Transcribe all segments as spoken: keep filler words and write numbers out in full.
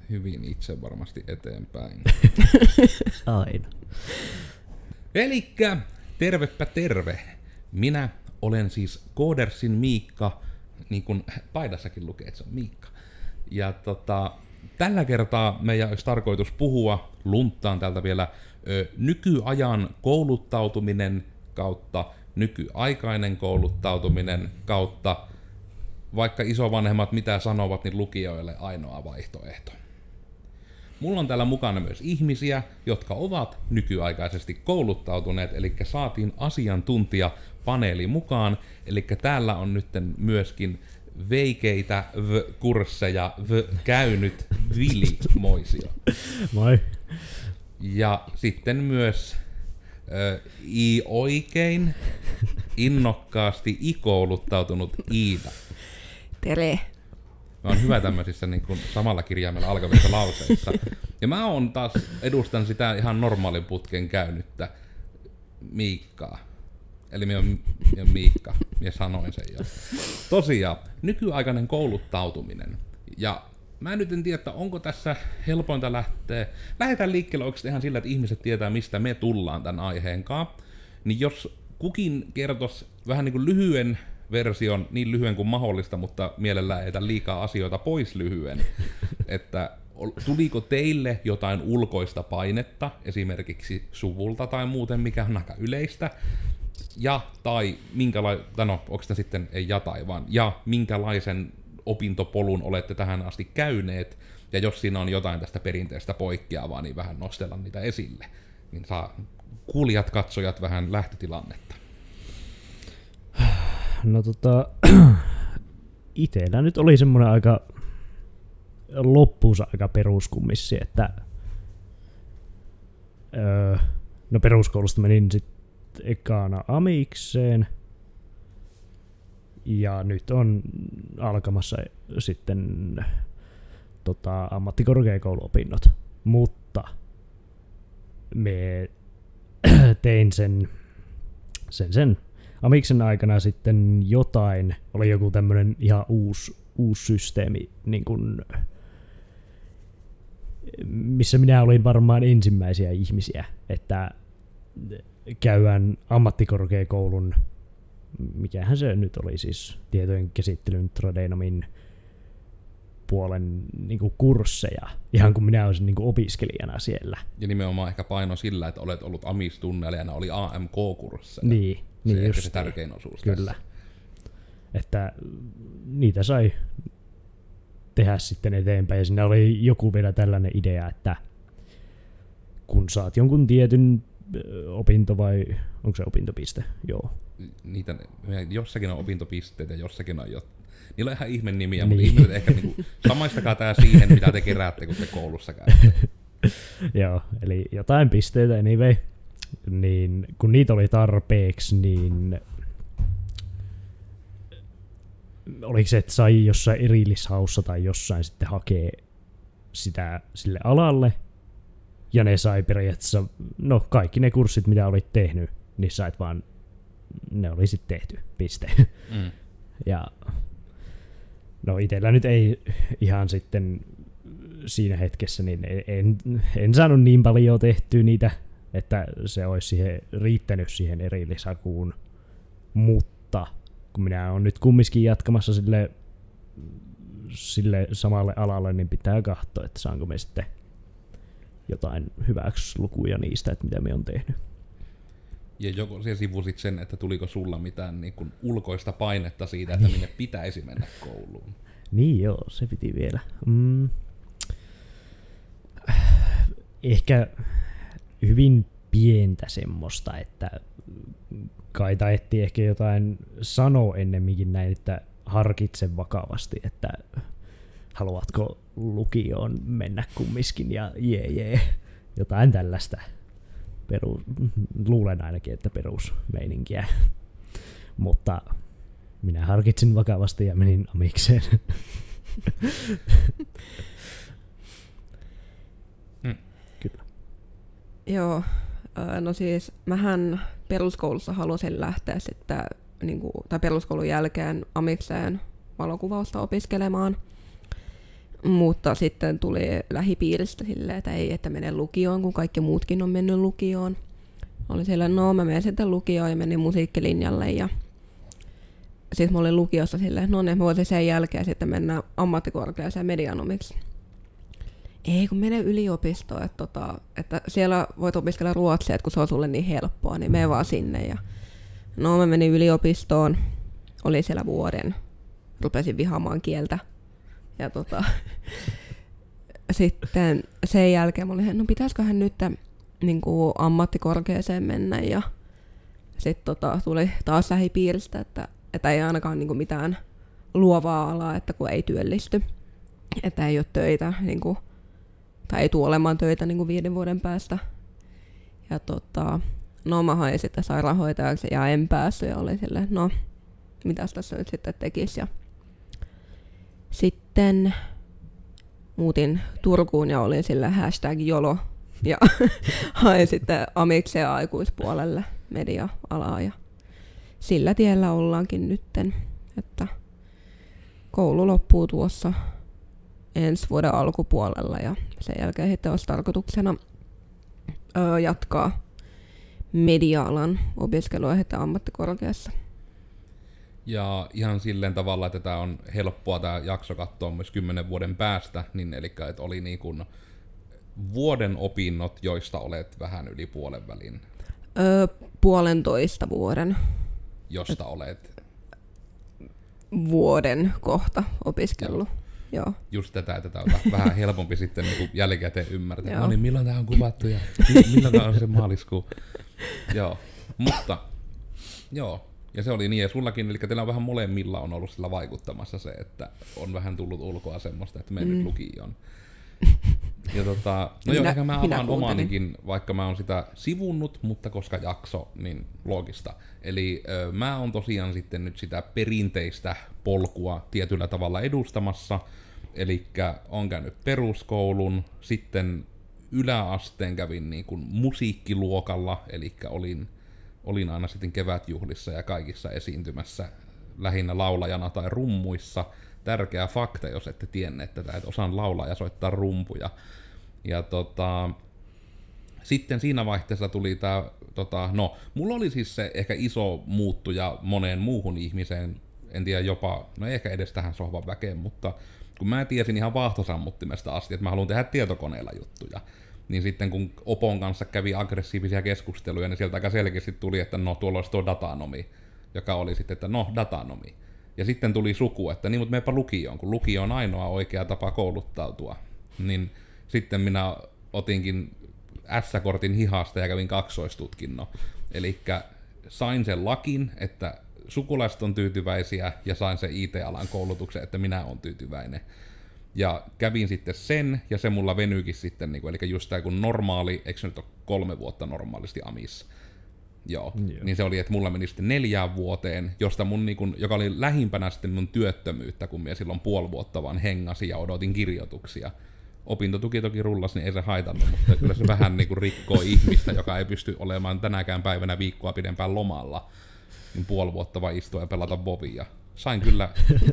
hyvin itse varmasti eteenpäin. Aina. Elikkä tervepä terve. Minä olen siis Koodersin Miikka, niin kuin paidassakin lukee, että se on Miikka. Ja tota, tällä kertaa meidän olisi tarkoitus puhua, lunttaan täältä vielä, ö, nykyajan kouluttautuminen kautta nykyaikainen kouluttautuminen kautta, vaikka isovanhemmat mitä sanovat, niin lukijoille ainoa vaihtoehto. Mulla on täällä mukana myös ihmisiä, jotka ovat nykyaikaisesti kouluttautuneet, eli saatiin asiantuntijapaneeli mukaan, eli täällä on nyt myöskin veikeitä v-kursseja v-käynyt Vili Moisio. Moi. Ja sitten myös ö, i oikein innokkaasti i-kouluttautunut Iida. Tere. Mä oon hyvä tämmöisissä niin kuin samalla kirjaimella alkavissa lauseissa. Ja mä oon taas, edustan sitä ihan normaalin putken käynyttä Miikkaa. Eli minä on, minä on Miikka, minä sanoin sen jo. Tosiaan, nykyaikainen kouluttautuminen. Ja mä nyt en tiedä, että onko tässä helpointa lähteä. Lähdetään liikkeelle oikeasti ihan sillä, että ihmiset tietää, mistä me tullaan tämän aiheenkaan. Niin jos kukin kertoisi vähän niin kuin lyhyen version, niin lyhyen kuin mahdollista, mutta mielellään ei liikaa asioita pois lyhyen, että tuliko teille jotain ulkoista painetta, esimerkiksi suvulta tai muuten, mikä on aika yleistä, ja tai minkälaisen, no onko sitä sitten ei ja tai vaan, ja minkälaisen opintopolun olette tähän asti käyneet, ja jos siinä on jotain tästä perinteestä poikkeavaa, niin vähän nostella niitä esille, niin saa kuulijat, katsojat vähän lähtötilannetta. No tota, itellä nyt oli semmoinen aika loppuunsa aika peruskummissi, että öö, no peruskoulusta menin sitten ekana amikseen ja nyt on alkamassa sitten tota, ammattikorkeakouluopinnot, mutta me tein sen sen sen amiksen aikana sitten jotain, oli joku tämmönen ihan uusi, uusi systeemi, niin kun, missä minä olin varmaan ensimmäisiä ihmisiä, että käydään ammattikorkeakoulun, mikähän se nyt oli siis, tietojen käsittelyn tradeinomin puolen niin kuin kursseja, ihan kun minä olisin niin kuin opiskelijana siellä. Ja nimenomaan ehkä paino sillä, että olet ollut amistunnella ja nämä oli A M K-kursseja. Niin, se niin ehkä just se tärkein osuus kyllä. tässä. Että niitä sai tehdä sitten eteenpäin. Ja siinä oli joku vielä tällainen idea, että kun saat jonkun tietyn opinto vai onko se opintopiste? Joo. Niitä, jossakin on opintopisteet ja jossakin on jo. Niillä on ihan ihme nimiä, niin. Mutta ihmiset ehkä niinku, samaistakaa tää siihen, mitä te keräätte, kun te koulussa käytte. Joo, eli jotain pisteitä anyway. Niin kun niitä oli tarpeeksi, niin oliko se, että sai jossain erillishaussa tai jossain sitten hakea sitä sille alalle, ja ne sai periaatteessa, no kaikki ne kurssit, mitä olit tehnyt, niin sait vaan, ne oli sitten tehty, piste. Mm. Ja no itellä nyt ei ihan sitten siinä hetkessä, niin en, en saanut niin paljon tehtyä niitä, että se olisi siihen riittänyt siihen erillishakuun, mutta kun minä olen nyt kumminkin jatkamassa sille, sille samalle alalle, niin pitää katsoa, että saanko me sitten jotain hyväksi lukuja niistä, että mitä me on tehnyt. Ja joko se sivusit sen, että tuliko sulla mitään niin kuin ulkoista painetta siitä, että minne pitäisi mennä kouluun? Niin joo, se piti vielä. Mm. Ehkä hyvin pientä semmoista, että kai taettiin ehkä jotain sanoa ennemminkin näin, että harkitse vakavasti, että haluatko lukioon mennä kumminkin ja jee jee, jotain tällaista. Peru, luulen ainakin, että perusmeininkiä, mutta minä harkitsin vakavasti ja menin amikseen. Hmm. Kyllä. Joo, no siis mähän peruskoulussa halusin lähteä sitten, niin kuin, tai peruskoulun jälkeen amikseen valokuvausta opiskelemaan. Mutta sitten tuli lähipiiristä silleen, että ei, että mene lukioon, kun kaikki muutkin on mennyt lukioon. Oli siellä, no mä menen sitten lukioon ja menin musiikkilinjalle. Ja sitten mä olin lukiossa silleen, no ne mä voisin sen jälkeen sitten mennä ammattikorkeaseen medianomiksi. Ei, kun mene yliopistoon, että, tota, että siellä voit opiskella ruotsia, että kun se on sulle niin helppoa, niin mene vaan sinne. Ja no mä menin yliopistoon, olin siellä vuoden, rupesin vihaamaan kieltä. Ja tota, sitten sen jälkeen mä olin, no pitäisiköhän nyt niin kuin ammattikorkeaseen mennä. Ja sitten tota, tuli taas lähipiiristä, että, että ei ainakaan niin kuin mitään luovaa alaa, että kun ei työllisty, että ei ole töitä, niin kuin, tai ei tule olemaan töitä niin kuin viiden vuoden päästä. Ja tota, no mä hain sitten sairaanhoitajaksi ja en päässyt ja olin silleen, no mitäs tässä nyt sitten tekisi. Ja sitten muutin Turkuun ja olin sille hashtag jolo ja hain sitten amikseen aikuispuolelle media-alaa ja sillä tiellä ollaankin nytten, että koulu loppuu tuossa ensi vuoden alkupuolella ja sen jälkeen sitten olisi tarkoituksena öö, jatkaa media-alan opiskelua heti ammattikorkeassa. Ja ihan silleen tavalla, että tämä on helppoa tämä jakso katsoa myös kymmenen vuoden päästä, niin eli että oli niin kuin vuoden opinnot, joista olet vähän yli puolen välin. Öö, puolentoista vuoden. Josta Et, olet? Vuoden kohta opiskellut. Joo. Joo. Just tätä, että tämä on vähän helpompi sitten niin jälkikäteen ymmärtää. No niin, milloin tämä on kuvattu ja milloin tämä on se maaliskuu. Joo, mutta joo. Ja se oli niin, ja sullakin, eli teillä on vähän molemmilla on ollut sillä vaikuttamassa se, että on vähän tullut ulkoa semmoista, että menen mm. nyt lukioon. Ja tota, no joo, ehkä mä avaan omanikin, vaikka mä oon sitä sivunnut, mutta koska jakso, niin loogista. Eli ö, mä oon tosiaan sitten nyt sitä perinteistä polkua tietyllä tavalla edustamassa, eli oon käynyt peruskoulun, sitten yläasteen kävin niin kuin musiikkiluokalla, eli olin Olin aina sitten kevätjuhlissa ja kaikissa esiintymässä lähinnä laulajana tai rummuissa. Tärkeä fakta, jos ette tienneet tätä, että osaan laulaa ja soittaa rumpuja. Ja tota, sitten siinä vaihteessa tuli tää, tota, no, mulla oli siis se ehkä iso muuttuja moneen muuhun ihmiseen, en tiedä jopa, no ei ehkä edes tähän sohvan väkeen, mutta kun mä tiesin ihan vaahtosammuttimesta asti, että mä haluan tehdä tietokoneella juttuja, niin sitten kun Opon kanssa kävi aggressiivisia keskusteluja, niin sieltä aika selkeästi tuli, että no tuolla olisi tuo datanomi, joka oli sitten, että no datanomi. Ja sitten tuli suku, että niin, mutta meepä lukioon, kun lukio on ainoa oikea tapa kouluttautua. Niin sitten minä otinkin S-kortin hihasta ja kävin kaksoistutkinnon. Eli sain sen lakin, että sukulaiset on tyytyväisiä, ja sain sen I T-alan koulutuksen, että minä olen tyytyväinen. Ja kävin sitten sen, ja se mulla venyykin sitten, niin kuin, eli just tämä kun normaali, eikö se nyt ole kolme vuotta normaalisti amissa? Joo. Joo. Niin se oli, että mulla meni sitten neljään vuoteen, josta mun, niin kun, joka oli lähimpänä sitten mun työttömyyttä, kun minä silloin puoli vuotta vaan hengasin ja odotin kirjoituksia. Opintotuki toki rullasi, niin ei se haitannut, mutta kyllä se vähän niin kuin rikkoo ihmistä, joka ei pysty olemaan tänäkään päivänä viikkoa pidempään lomalla, niin puoli vuotta vaan istua ja pelata bovia. Sain kyllä...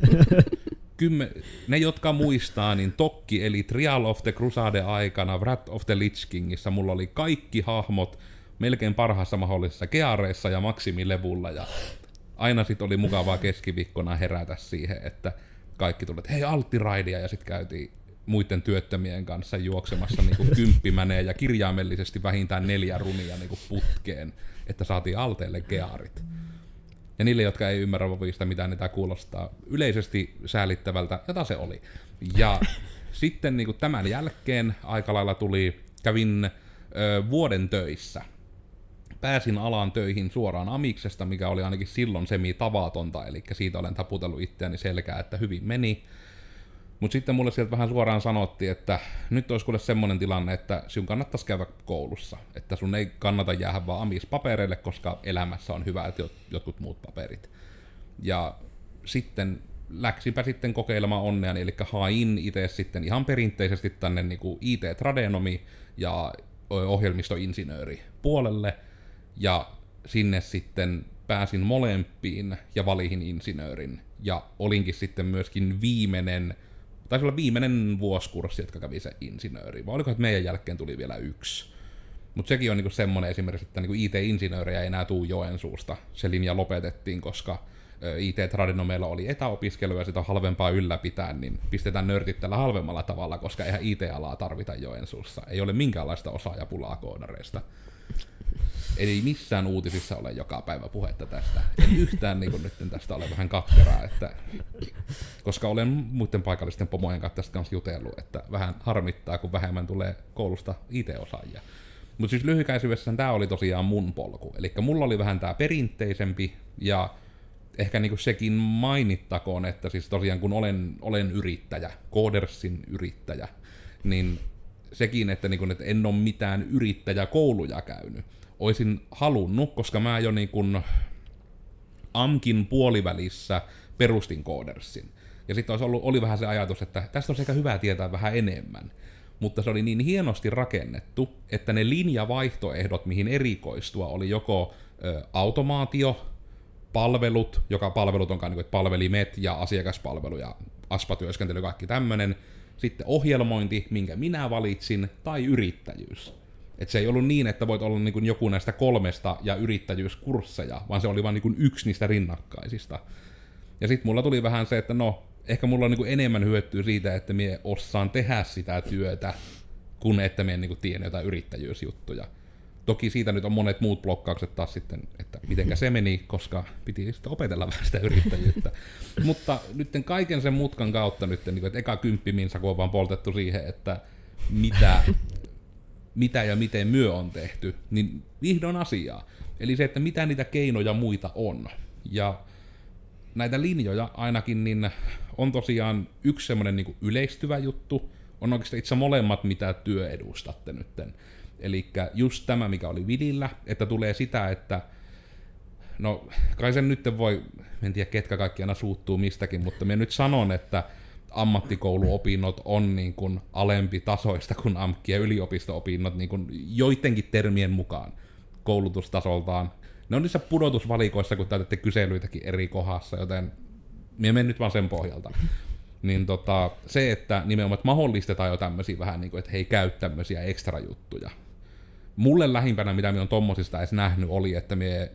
Kymmen, ne, jotka muistaa, niin Tokki eli Trial of the Crusade aikana Wrath of the Lich Kingissä mulla oli kaikki hahmot melkein parhaassa mahdollisessa keareissa ja maksimilevulla, ja aina sit oli mukavaa keskiviikkona herätä siihen, että kaikki tuli, että hei alttiraidia, ja sit käytiin muiden työttömien kanssa juoksemassa niinku kymppimäneen ja kirjaimellisesti vähintään neljä runia niinku putkeen, että saatiin alteelle kearit. Ja niille, jotka ei ymmärrä vovista, mitä niitä kuulostaa yleisesti säälittävältä, jota se oli. Ja sitten niin kuin tämän jälkeen aika lailla tuli, kävin ö, vuoden töissä. Pääsin alan töihin suoraan amiksesta, mikä oli ainakin silloin semi-tavatonta, eli siitä olen taputellut itseäni selkää, että hyvin meni. Mutta sitten mulle sieltä vähän suoraan sanottiin, että nyt olisi kuule semmoinen tilanne, että sinun kannattaisi käydä koulussa. Että sun ei kannata jäädä vaan amispapereille, koska elämässä on hyvät jotkut muut paperit. Ja sitten läksinpä sitten kokeilemaan onneani, eli hain itse sitten ihan perinteisesti tänne niin kuin I T-tradenomi ja ohjelmistoinsinööri puolelle. Ja sinne sitten pääsin molempiin ja valihin insinöörin. Ja olinkin sitten myöskin viimeinen, taisi olla viimeinen vuosikurssi, jotka kävi se insinööri, vai oliko, että meidän jälkeen tuli vielä yksi. Mutta sekin on niinku semmoinen esimerkiksi, että niinku I T-insinöörejä ei enää tuu Joensuusta. Se linja lopetettiin, koska I T-tradinomeilla oli etäopiskelu ja sitä on halvempaa ylläpitää, niin pistetään nörtit tällä halvemmalla tavalla, koska eihän I T-alaa tarvita Joensuussa. Ei ole minkäänlaista osaajapulaa koodareista. Eli missään uutisissa ole joka päivä puhetta tästä. En yhtään niin nyt tästä ole vähän katkeraa, että, koska olen muiden paikallisten pomojen kanssa tästä kanssa jutellut, että vähän harmittaa, kun vähemmän tulee koulusta I T-osaajia. Mutta siis lyhykäisyydessään tämä oli tosiaan mun polku. Eli mulla oli vähän tämä perinteisempi, ja ehkä niinku sekin mainittakoon, että siis tosiaan kun olen, olen yrittäjä, Codersin yrittäjä, niin sekin, että, niinku, että en ole mitään yrittäjäkouluja käynyt. Oisin halunnut, koska mä jo niinku A M Kin puolivälissä perustin Codersin. Ja sitten oli, oli vähän se ajatus, että tästä on sekä hyvä tietää vähän enemmän. Mutta se oli niin hienosti rakennettu, että ne linjavaihtoehdot, mihin erikoistua, oli joko ö, automaatio, palvelut, joka palvelut onkaan niin kuin palvelimet ja asiakaspalvelu ja aspatyöskentely, kaikki tämmönen. Sitten ohjelmointi, minkä minä valitsin, tai yrittäjyys. Et se ei ollut niin, että voit olla niin kuin joku näistä kolmesta ja yrittäjyyskursseja, vaan se oli vain niin kuin yksi niistä rinnakkaisista. Ja sitten mulla tuli vähän se, että no, ehkä mulla on niin kuin enemmän hyötyä siitä, että mie osaan tehdä sitä työtä, kun että mie niin tiedän jotain yrittäjyysjuttuja. Toki siitä nyt on monet muut blokkaukset taas sitten, että mitenkä se meni, koska piti sitten opetella vähän sitä yrittäjyyttä. Mutta nyt kaiken sen mutkan kautta nyt, niin kuin, että eka kymppiminsa, kun on vaan poltettu siihen, että mitä, mitä ja miten myö on tehty, niin vihdoin asiaa. Eli se, että mitä niitä keinoja muita on. Ja näitä linjoja ainakin niin on tosiaan yksi semmoinen niin kuin yleistyvä juttu, on oikeastaan itse molemmat, mitä työ edustatte nytten. Eli just tämä, mikä oli Vidillä, että tulee sitä, että no kai sen nyt voi, en tiedä ketkä kaikki aina suuttuu mistäkin, mutta minä nyt sanon, että ammattikouluopinnot on niin kuin alempi tasoista kuin A M K ja yliopisto-opinnot niin kuin joidenkin termien mukaan koulutustasoltaan. Ne on niissä pudotusvalikoissa, kun täytätte kyselyitäkin eri kohdassa, joten minä menen nyt vaan sen pohjalta. Niin tota, se, että nimenomaan että mahdollistetaan jo tämmöisiä vähän niin kuin, että hei, käy tämmöisiä ekstra juttuja. Mulle lähimpänä, mitä minä olen tommosista edes nähnyt, oli, että minä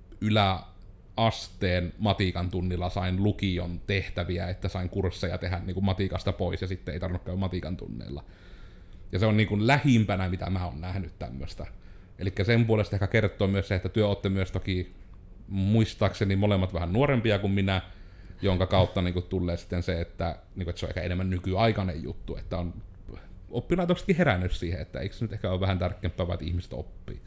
yläasteen matiikan tunnilla sain lukion tehtäviä, että sain kursseja tehdä niin kuin matikasta pois ja sitten ei tarvinnut käydä matiikan tunneilla. Ja se on niin kuin lähimpänä, mitä mä oon nähnyt tämmöistä. Eli sen puolesta ehkä kertoo myös se, että työ olette myös toki muistaakseni molemmat vähän nuorempia kuin minä, jonka kautta niin kuin tulee sitten se, että, niin kuin, että se on ehkä enemmän nykyaikainen juttu, että on oppilaitoksetkin herännyt siihen, että eikö se nyt ehkä ole vähän tärkeämpää, että ihmiset oppii.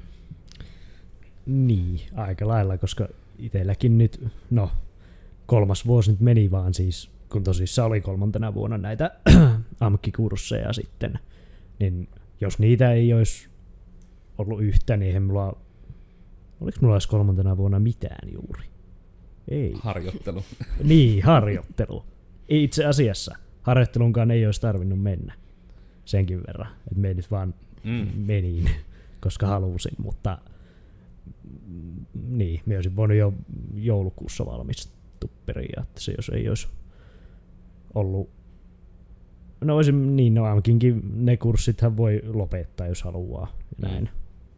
Niin, aika lailla, koska itselläkin nyt, no kolmas vuosi nyt meni vaan siis, kun tosissaan oli kolmantena vuonna näitä A M K-kursseja sitten, niin jos niitä ei olisi ollut yhtä, niin eihän mulla, oliko mulla edes kolmantena vuonna mitään juuri? Ei. Harjoittelu. Niin, harjoittelu. Itse asiassa harjoittelunkaan ei olisi tarvinnut mennä senkin verran, että me nyt vaan mm. menin, koska halusin, mutta niin, me olisin voinut jo joulukuussa valmistu periaatteessa, jos ei olisi ollut. No olisin, niin no ainakin ne kurssithan voi lopettaa, jos haluaa ja näin. Mm.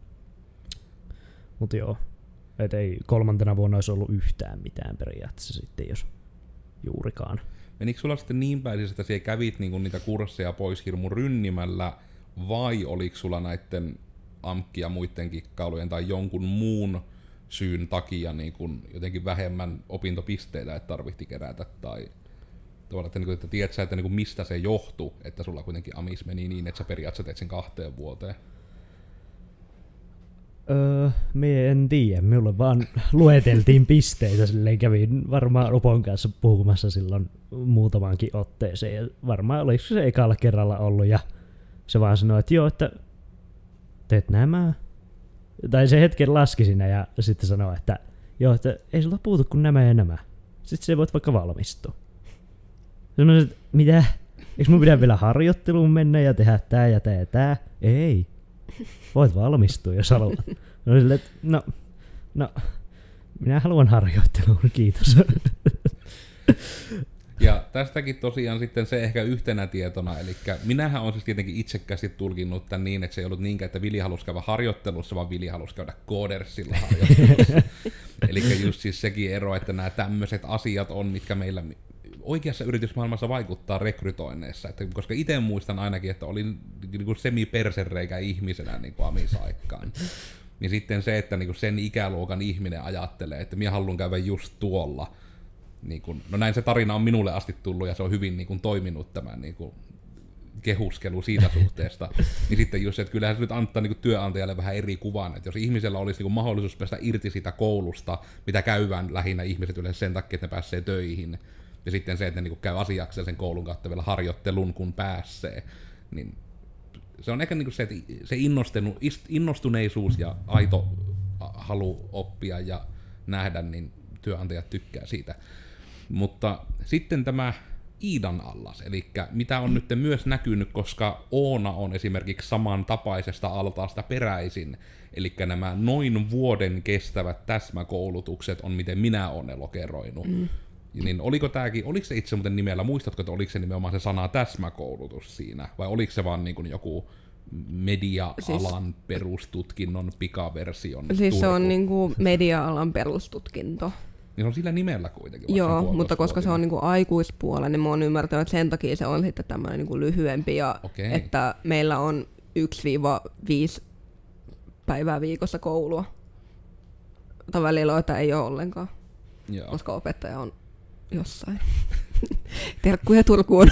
Mutta joo. Että ei kolmantena vuonna olisi ollut yhtään mitään periaatteessa sitten, jos juurikaan. Menikö sulla sitten niin päin, että siellä kävit niinku niitä kursseja pois hirmun rynnimällä, vai oliko sulla näiden A M K ja muiden kikkailujen tai jonkun muun syyn takia niinku jotenkin vähemmän opintopisteitä, että tarvitti kerätä, tai tavallaan, että, niinku, että tiedät sä, että niinku mistä se johtui, että sulla kuitenkin Amis meni niin, että sä periaatteessa teit sen kahteen vuoteen? Öö, me en tiedä, minulle vaan lueteltiin pisteitä, silleen kävin varmaan Upon kanssa puhumassa silloin muutamankin otteeseen, ja varmaan oliko se ekalla kerralla ollut, ja se vaan sanoi, että joo, että teet nämä, tai se hetken laski siinä, ja sitten sanoi, että joo, että ei sulta puutu kuin nämä ja nämä, sitten se voit vaikka valmistua. Sanoin, että mitä, eikö mun pidä vielä harjoitteluun mennä ja tehdä tää ja tää ja tää? Ei. Voit valmistua, jos haluat. No silleen, että no, no, minä haluan harjoitteluun, kiitos. Ja tästäkin tosiaan sitten se ehkä yhtenä tietona, eli minähän olen siis tietenkin itsekästi tulkinnut tämän niin, että se ei ollut niinkään, että Vili halusi käydä harjoittelussa, vaan Vili halusi käydä Codersilla harjoittelussa. Eli just siis sekin ero, että nämä tämmöiset asiat on, mitkä meillä oikeassa yritysmaailmassa vaikuttaa rekrytoinneissa, että koska itse muistan ainakin, että olin niin semi-persereikä ihmisenä niin amisaikkaan. Niin sitten se, että niin sen ikäluokan ihminen ajattelee, että minä haluan käydä just tuolla. Niin kun, no näin se tarina on minulle asti tullut ja se on hyvin niin kun, toiminut tämä niin kun, kehuskelu siitä suhteesta. Niin sitten just se, että kyllähän se nyt antaa niin kun, työnantajalle vähän eri kuvan, että jos ihmisellä olisi niin kun, mahdollisuus päästä irti siitä koulusta, mitä käyvään lähinnä ihmiset yleensä sen takia, että ne pääsee töihin, ja sitten se, että ne niin kun, käy asiakseen sen koulun kautta vielä harjoittelun, kun pääsee, niin se on ehkä niin se, että se innostuneisuus ja aito halu oppia ja nähdä, niin työnantajat tykkää siitä. Mutta sitten tämä Iidan allas, eli mitä on nyt myös näkynyt, koska Oona on esimerkiksi samantapaisesta altaasta peräisin, eli nämä noin vuoden kestävät täsmäkoulutukset on miten minä olen ne lokeroinut. Mm. Niin oliko tääkin, oliko se itse muuten nimellä, muistatko, että oliko se nimenomaan se sana täsmäkoulutus siinä, vai oliko se vaan niin kuin joku media-alan siis, perustutkinnon pikaversion Siis Turku? Se on niin kuin media-alan perustutkinto. Niin se on sillä nimellä kuitenkin. Joo, mutta koska se on niin kuin aikuispuolella, niin mä oon ymmärtänyt, että sen takia se on sitten tämmöinen niin kuin lyhyempi, ja okay. Että meillä on yksi viisi päivää viikossa koulua. Tai välillä, joita ei ole ollenkaan, Joo. koska opettaja on jossain. Terkkuja Turkuun.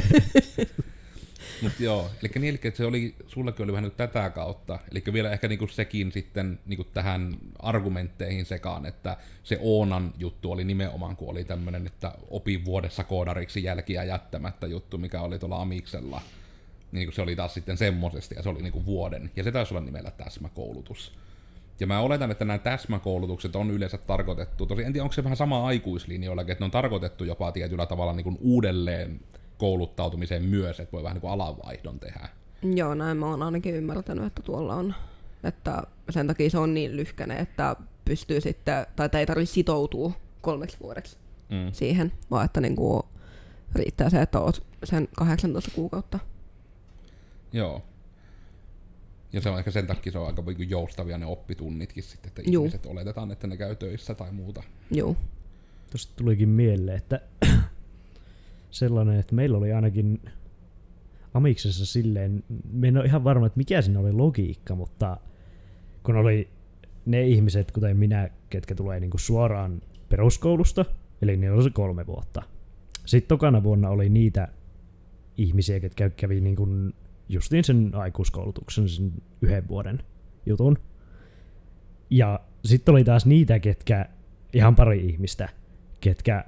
Mut joo, eli niin, eli se oli, sullakin oli vähän nyt tätä kautta, eli vielä ehkä niinku sekin sitten niinku tähän argumentteihin sekaan, että se Oonan juttu oli nimenomaan, kun oli tämmönen, että opi vuodessa koodariksi jälkiä jättämättä juttu, mikä oli tuolla Amiksella, niin se oli taas sitten semmosesti, ja se oli niinku vuoden, ja se taisi olla nimellä täsmäkoulutus. Ja mä oletan, että nämä täsmäkoulutukset on yleensä tarkoitettu, tosi en tiedä, onko se vähän sama aikuislinjoillakin, että ne on tarkoitettu jopa tietyllä tavalla niin kuin uudelleen kouluttautumiseen myös, että voi vähän niin kuin alanvaihdon tehdä. Joo, näin mä oon ainakin ymmärtänyt, että tuolla on. Että sen takia se on niin lyhkäinen, että pystyy sitten, tai ei tarvitse sitoutua kolmeksi vuodeksi mm. siihen, vaan että niin kuin riittää se, että oot sen kahdeksantoista kuukautta. Joo. Ja se on ehkä sen takia se on aika joustavia ne oppitunnitkin sitten, että Juu. ihmiset oletetaan, että ne käy töissä tai muuta. Joo. Tuosta tulikin mieleen, että sellainen, että meillä oli ainakin Amiksessa silleen, me en ole ihan varma, että mikä siinä oli logiikka, mutta kun oli ne ihmiset, kuten minä, ketkä tulee niinku suoraan peruskoulusta, eli niillä oli se kolme vuotta. Sitten tokana vuonna oli niitä ihmisiä, ketkä kävi niinku justiin sen aikuiskoulutuksen, sen yhden vuoden jutun. Ja sitten oli taas niitä, ketkä, ihan pari ihmistä, ketkä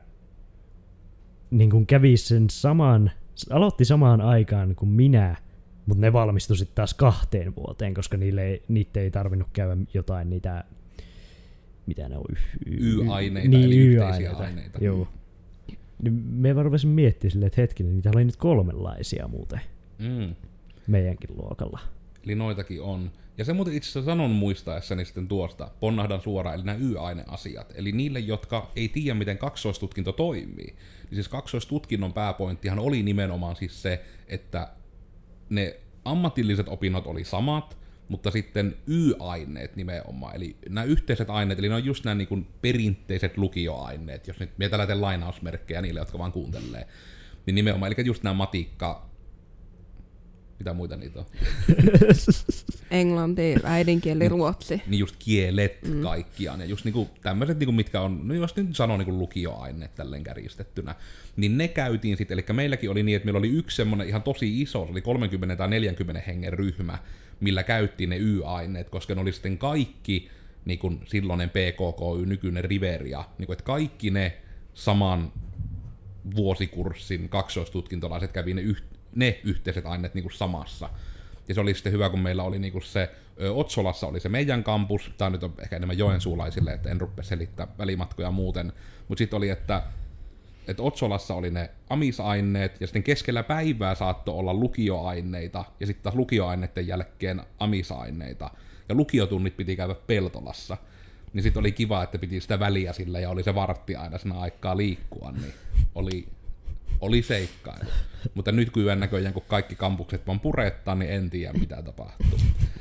niin kuin kävi sen saman, aloitti samaan aikaan kuin minä, mutta ne valmistui sitten taas kahteen vuoteen, koska niille ei, niitä ei tarvinnut käydä jotain niitä, mitä ne on? Y- Y-aineita, niin, eli Y-aineita. yhteisiä aineita. Joo. Niin me vaan rupesin miettimään silleen, että hetkinen, niitä oli nyt kolmenlaisia muuten Mm. meidänkin luokalla. Eli noitakin on. Ja se muuten itse asiassa sanon muistaessani sitten tuosta, ponnahdan suoraan, eli nämä Y-aineasiat. Eli niille, jotka ei tiedä, miten kaksoistutkinto toimii. Niin siis kaksoistutkinnon pääpointtihan oli nimenomaan siis se, että ne ammatilliset opinnot oli samat, mutta sitten Y-aineet nimenomaan, eli nämä yhteiset aineet, eli ne on just nämä niin kuin perinteiset lukioaineet, jos nyt mietä lähten lainausmerkkejä niille, jotka vaan kuuntelee. Niin nimenomaan, eli just nämä matikka, mitä muita niitä on? Englanti, äidinkieli, ruotsi. Niin just kielet mm. kaikkiaan. Ja just niinku tämmöiset, niinku, mitkä on, no jos nyt sanoo niinku lukioaineet tälleen kärjistettynä, niin ne käytiin sitten, eli meilläkin oli niin, että meillä oli yksi semmoinen ihan tosi iso, se oli kolmekymmentä tai neljäkymmentä hengen ryhmä, millä käyttiin ne Y-aineet, koska ne oli sitten kaikki niin kuin silloinen P K K Y, nykyinen Riveria, niin kuin, että kaikki ne saman vuosikurssin kaksoistutkintolaiset kävi ne, yh- ne yhteiset aineet niin kuin samassa. Ja se oli sitten hyvä, kun meillä oli niin kuin se, ö, Otsolassa oli se meidän kampus, tämä nyt on ehkä enemmän joensuulaisille, että en rupea selittää välimatkoja muuten, mutta sitten oli, että että Otsolassa oli ne amisaineet, ja sitten keskellä päivää saattoi olla lukioaineita, ja sitten taas lukioaineiden jälkeen amisaineita. Ja lukiotunnit piti käydä Peltolassa. Niin sitten oli kiva, että piti sitä väliä sillä, ja oli se vartti aina siinä aikaa liikkua, niin oli Oli seikkailu. Mutta nyt kun näköjään, kun kaikki kampukset vaan purettaa, niin en tiedä mitä tapahtuu.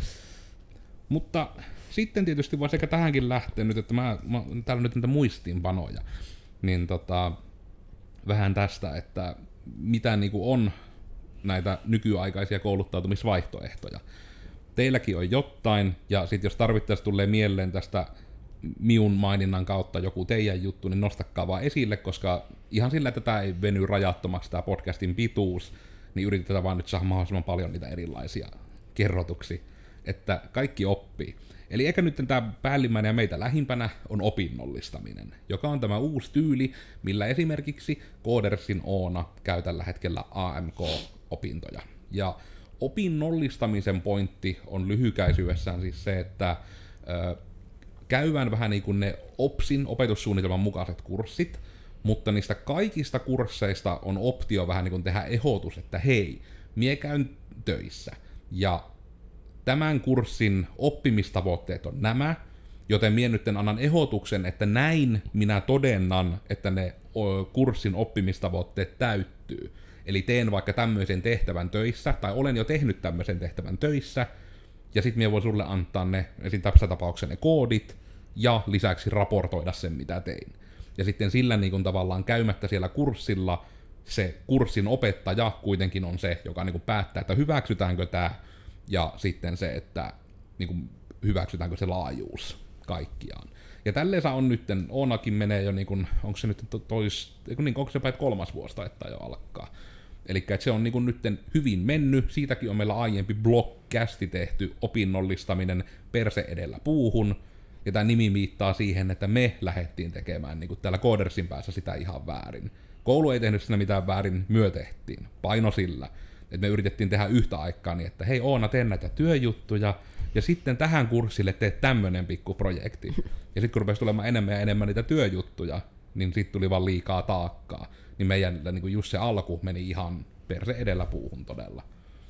Mutta sitten tietysti voisi ehkä tähänkin lähteä nyt, että mä, mä täällä on nyt niitä muistiinpanoja. Niin tota, vähän tästä, että mitä niinku on näitä nykyaikaisia kouluttautumisvaihtoehtoja. Teilläkin on jotain, ja sitten jos tarvittaisiin tulee mieleen tästä miun maininnan kautta joku teidän juttu, niin nostakaa vaan esille, koska ihan sillä, että tämä ei veny rajattomaksi tämä podcastin pituus, niin yritetään vaan nyt saada mahdollisimman paljon niitä erilaisia kerrotuksi, että kaikki oppii. Eli eikä nyt tämä päällimmäinen ja meitä lähimpänä on opinnollistaminen, joka on tämä uusi tyyli, millä esimerkiksi Codersin Oona käy tällä hetkellä A M K-opintoja. Ja opinnollistamisen pointti on lyhykäisyydessään siis se, että ö, käydään vähän niin kuin ne O P Sin opetussuunnitelman mukaiset kurssit, mutta niistä kaikista kursseista on optio vähän niin kuin tehdä ehdotus, että hei, mie käyn töissä. Ja tämän kurssin oppimistavoitteet on nämä, joten mie nyt annan ehdotuksen, että näin minä todennan, että ne kurssin oppimistavoitteet täyttyy. Eli teen vaikka tämmöisen tehtävän töissä, tai olen jo tehnyt tämmöisen tehtävän töissä, ja sitten mie voin sulle antaa ne, esim. Tässä tapauksessa ne koodit, ja lisäksi raportoida sen, mitä tein. Ja sitten sillä niin kuin tavallaan käymättä siellä kurssilla, se kurssin opettaja kuitenkin on se, joka niin kuin päättää, että hyväksytäänkö tämä, ja sitten se, että niin kuin, hyväksytäänkö se laajuus kaikkiaan. Ja tälleen on nyt, Oonakin menee jo, niin kuin, onko se nyt tois, niin, onko se päät kolmas vuosi taittaa jo alkaa. Eli se on niin kuin, nyt hyvin mennyt, siitäkin on meillä aiempi blogcasti tehty opinnollistaminen perse edellä puuhun, ja tämä nimi viittaa siihen, että me lähdettiin tekemään niin kuin täällä Codersin päässä sitä ihan väärin. Koulu ei tehnyt siinä mitään väärin, myö tehtiin, paino sillä. Että me yritettiin tehdä yhtä aikaa niin, että hei Oona, tee näitä työjuttuja, ja sitten tähän kurssille teet tämmönen pikku projekti. Ja sitten kun rupesi tulemaan enemmän ja enemmän niitä työjuttuja, niin sitten tuli vaan liikaa taakkaa. Niin meidän niin kuin just se alku meni ihan perse edellä puuhun todella.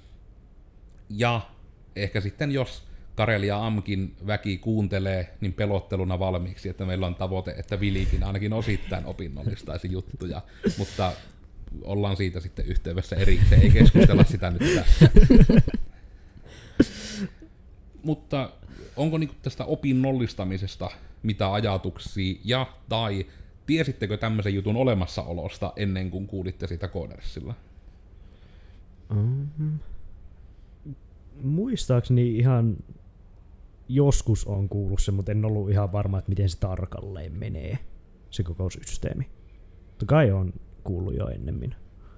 Ja ehkä sitten jos Karel ja Amkin väki kuuntelee, niin pelotteluna valmiiksi, että meillä on tavoite, että Vilikin ainakin osittain opinnollistaisi juttuja, mutta ollaan siitä sitten yhteydessä erikseen, ei keskustella sitä nyt tässä. Mutta onko niinku tästä opinnollistamisesta mitä ajatuksia, ja tai tiesittekö tämmöisen jutun olemassaolosta ennen kuin kuulitte sitä Codersilla? Mm-hmm. Muistaakseni ihan joskus on kuullut se, mutta en ollut ihan varma, että miten se tarkalleen menee, se koko systeemi. Mutta kai on kuullut jo ennemmin.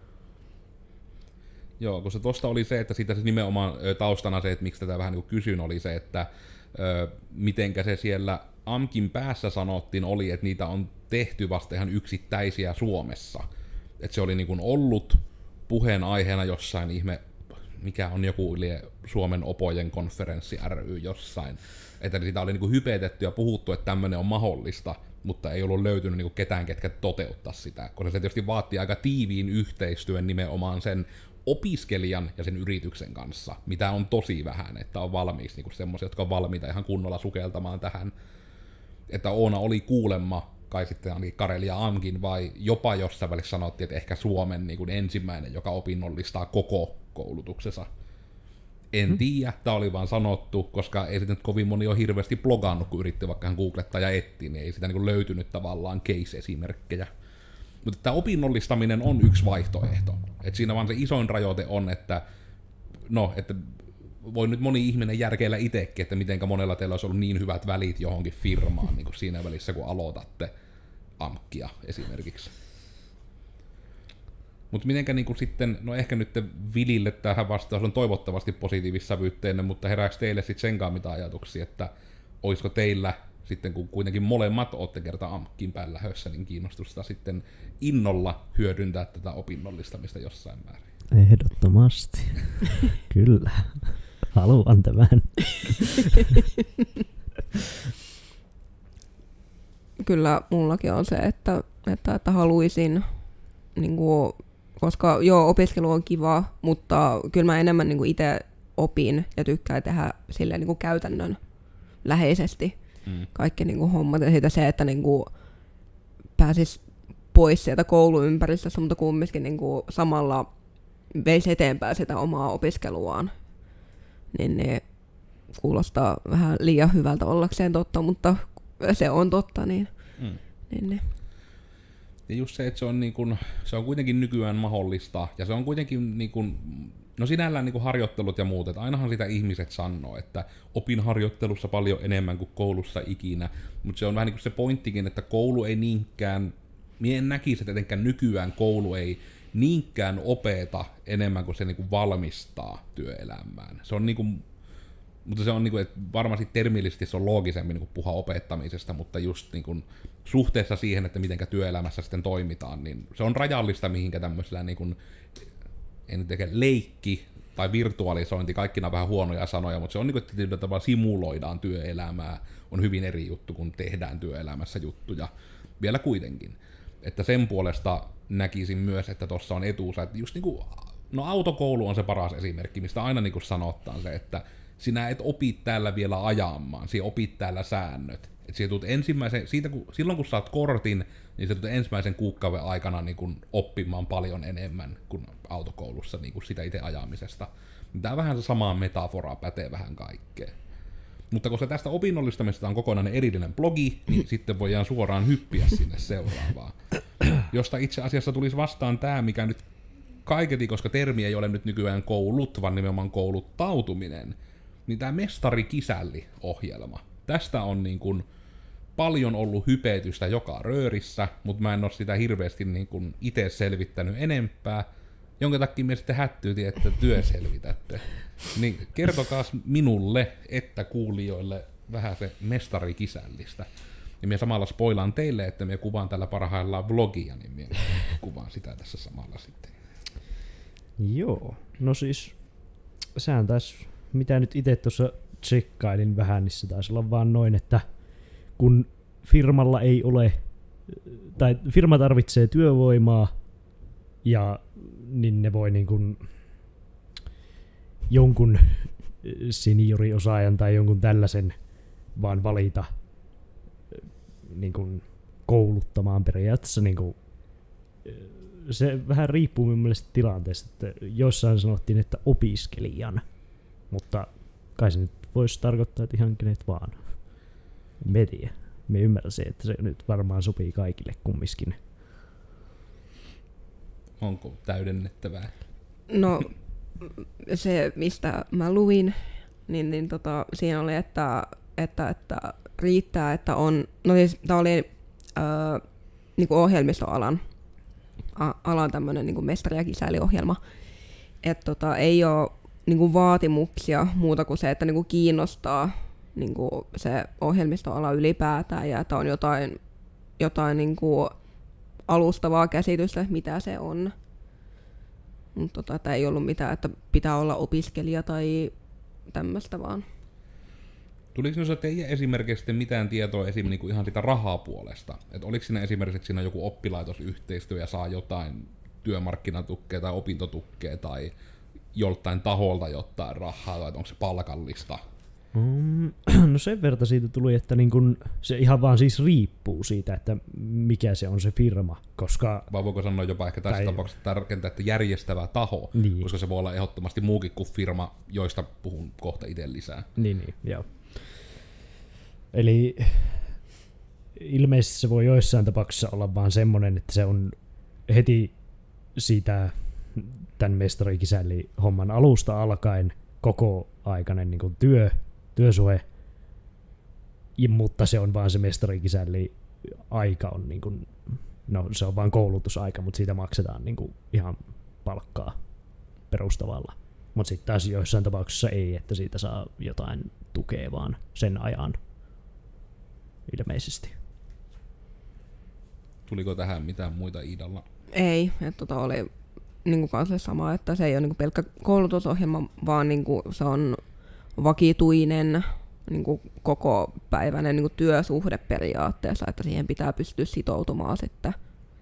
Joo, kun se tosta oli se, että siitä se nimenomaan taustana se, että miksi tätä vähän niin kuin kysyn, oli se, että ö, mitenkä se siellä Amkin päässä sanottiin, oli, että niitä on tehty vasta ihan yksittäisiä Suomessa. Että se oli niin kuin ollut puheenaiheena jossain ihme, mikä on joku Suomen opojen konferenssi ry jossain. Että sitä oli niin kuin hypetetty ja puhuttu, että tämmöinen on mahdollista, mutta ei ollut löytynyt niin kuin ketään, ketkä toteuttaa sitä. Koska se tietysti vaatii aika tiiviin yhteistyön nimenomaan sen opiskelijan ja sen yrityksen kanssa, mitä on tosi vähän, että on valmiiksi niin semmoisia, jotka on valmiita ihan kunnolla sukeltamaan tähän. Että Oona oli kuulemma, kai sitten ainakin Karel ja Amkin, vai jopa jossain välissä sanottiin, että ehkä Suomen niin kuin ensimmäinen, joka opinnollistaa koko koulutuksensa. En hmm. tiedä, tämä oli vaan sanottu, koska ei sitä nyt kovin moni ole hirveästi blogannut, kun yritti vaikka hän googlettaa ja etsiä, niin ei sitä niin kuin löytynyt tavallaan case-esimerkkejä. Mutta tämä opinnollistaminen on yksi vaihtoehto. Et siinä vaan se isoin rajoite on, että, no, että voi nyt moni ihminen järkeillä itsekin, että mitenkä monella teillä olisi ollut niin hyvät välit johonkin firmaan niin kuin siinä välissä, kun aloitatte Amkia esimerkiksi. Mutta mitenkä niin kuin sitten, no ehkä nyt Vilille tähän vastaus on toivottavasti positiivissävyytteinen, mutta herääkö teille sitten senkaan mitä ajatuksia, että olisiko teillä sitten kun kuitenkin molemmat olette kerta Amkin päällä hössä, niin kiinnostusta sitten innolla hyödyntää tätä opinnollistamista jossain määrin? Ehdottomasti. Kyllä. Haluan tämän. Kyllä mullakin on se, että, että, että haluaisin, niin kuin, koska joo, opiskelu on kiva, mutta kyllä mä enemmän niin kuin itse opin ja tykkään tehdä silleen niin kuin käytännön läheisesti mm. kaikki niin kuin hommat. Ja siitä se, että niin kuin pääsis pois sieltä kouluympäristöstä, mutta kumminkin niin kuin samalla veisi eteenpäin sitä omaa opiskeluaan. Niin ne kuulostaa vähän liian hyvältä ollakseen totta, mutta se on totta. Niin, mm. niin ne. Ja just se, että se on, niin kun, se on kuitenkin nykyään mahdollista, ja se on kuitenkin, niin kun, no sinällään niin kun harjoittelut ja muut, että ainahan sitä ihmiset sanoo, että opin harjoittelussa paljon enemmän kuin koulussa ikinä, mutta se on vähän niin kuin se pointtikin, että koulu ei niinkään, minä en näkisi, että etenkään nykyään koulu ei niinkään opeta enemmän kuin se niin kuin valmistaa työelämään. Se on niin kuin, mutta se on niin kuin, että varmasti termillisesti se on loogisemmin niin kuin puhua opettamisesta, mutta just niin kuin suhteessa siihen, että miten työelämässä sitten toimitaan, niin se on rajallista mihinkä tämmöisellä niin kuin, en tiedä, leikki tai virtualisointi, kaikkina on vähän huonoja sanoja, mutta se on niin kuin, että tietyllä tavalla simuloidaan työelämää, on hyvin eri juttu, kun tehdään työelämässä juttuja, vielä kuitenkin. Että sen puolesta näkisin myös, että tuossa on etuusa, että just niin kuin, no autokoulu on se paras esimerkki, mistä aina niin kuin sanotaan se, että sinä et opi täällä vielä ajamaan, sinä opit täällä säännöt. Et sinä tulet ensimmäisen, siitä kun, silloin kun saat kortin, niin se tulet ensimmäisen kuukauden aikana niin kuin oppimaan paljon enemmän kuin autokoulussa niin kuin sitä itse ajamisesta. Tämä vähän se sama metafora pätee vähän kaikkeen. Mutta koska tästä opinnollistamisesta on kokonainen erillinen blogi, niin sitten voidaan suoraan hyppiä sinne seuraavaan. Josta itse asiassa tulisi vastaan tämä, mikä nyt kaiketi, koska termi ei ole nyt nykyään koulut, vaan nimenomaan kouluttautuminen, niin tämä Mestari-kisälli-ohjelma. Tästä on niin kuin paljon ollut hypetystä joka röörissä, mutta mä en ole sitä hirveästi niin kuin itse selvittänyt enempää, jonka takia me sitten hättyytiin, että työ selvitätte. Niin kertokaas minulle, että kuulijoille vähän se Mestari-kisällistä. Ja minä samalla spoilaan teille, että minä kuvaan tällä parhaillaan vlogia, niin minä kuvaan sitä tässä samalla sitten. Joo, no siis sehän taisi, mitä nyt itse tuossa tsekkailin vähän, niin se taisi olla vaan noin, että kun firmalla ei ole, tai firma tarvitsee työvoimaa, ja niin ne voi niin kuin jonkun senioriosaajan tai jonkun tällaisen vaan valita niin kuin kouluttamaan periaatteessa. Niin kuin, se vähän riippuu minun mielestä tilanteesta, että jossain sanottiin, että opiskelijan, mutta kai se nyt voisi tarkoittaa, että ihan kenet vaan. Me tiedä. Me ymmärrämme, että se nyt varmaan sopii kaikille kumminkin. Onko täydennettävää? No se, mistä mä luin, niin, niin tota, siinä oli, että, että, että riittää, että on, no siis tämä oli äh, niinku ohjelmistoalan a, alan tämmöinen niinku mestari- ja kisäliohjelma, että tota, ei ole niinku vaatimuksia muuta kuin se, että niinku kiinnostaa niinku se ohjelmistoala ylipäätään ja että on jotain, jotain niinku alustavaa käsitystä, mitä se on. Mutta tota, ei ollut mitään, että pitää olla opiskelija tai tämmöistä vaan. Tuliko noissa teidän esimerkiksi mitään tietoa esim. Niinku ihan sitä rahapuolesta? Et oliko siinä esimerkiksi, että siinä on joku oppilaitosyhteistyö ja saa jotain työmarkkinatukea tai opintotukea tai joltain taholta jotain rahaa, tai onko se palkallista? Mm, no sen verran siitä tuli, että niin kun se ihan vaan siis riippuu siitä, että mikä se on se firma, koska... Vai voiko sanoa jopa ehkä tässä tai... tapauksessa tärkeintä, että järjestävä taho, niin. Koska se voi olla ehdottomasti muukin kuin firma, joista puhun kohta itse lisää. Niin, niin, joo. Eli ilmeisesti se voi joissain tapauksissa olla vaan semmoinen, että se on heti siitä tämän mestarikisälli homman alusta alkaen koko aikainen niin kuin työ, työsuhe, ja, mutta se on vaan se mestarikisälli aika on niin kuin, no se on vaan koulutusaika, mutta siitä maksetaan niin kuin ihan palkkaa perustavalla. Mutta sitten taas joissain tapauksissa ei, että siitä saa jotain tukea vaan sen ajan ilmeisesti. Tuliko tähän mitään muita Iidalla? Ei, että tota oli niinku kanssa sama, että se ei ole niinku pelkkä koulutusohjelma, vaan niinku se on vakituinen niinku koko päiväinen niinku työsuhde periaatteessa, että siihen pitää pystyä sitoutumaan sitten.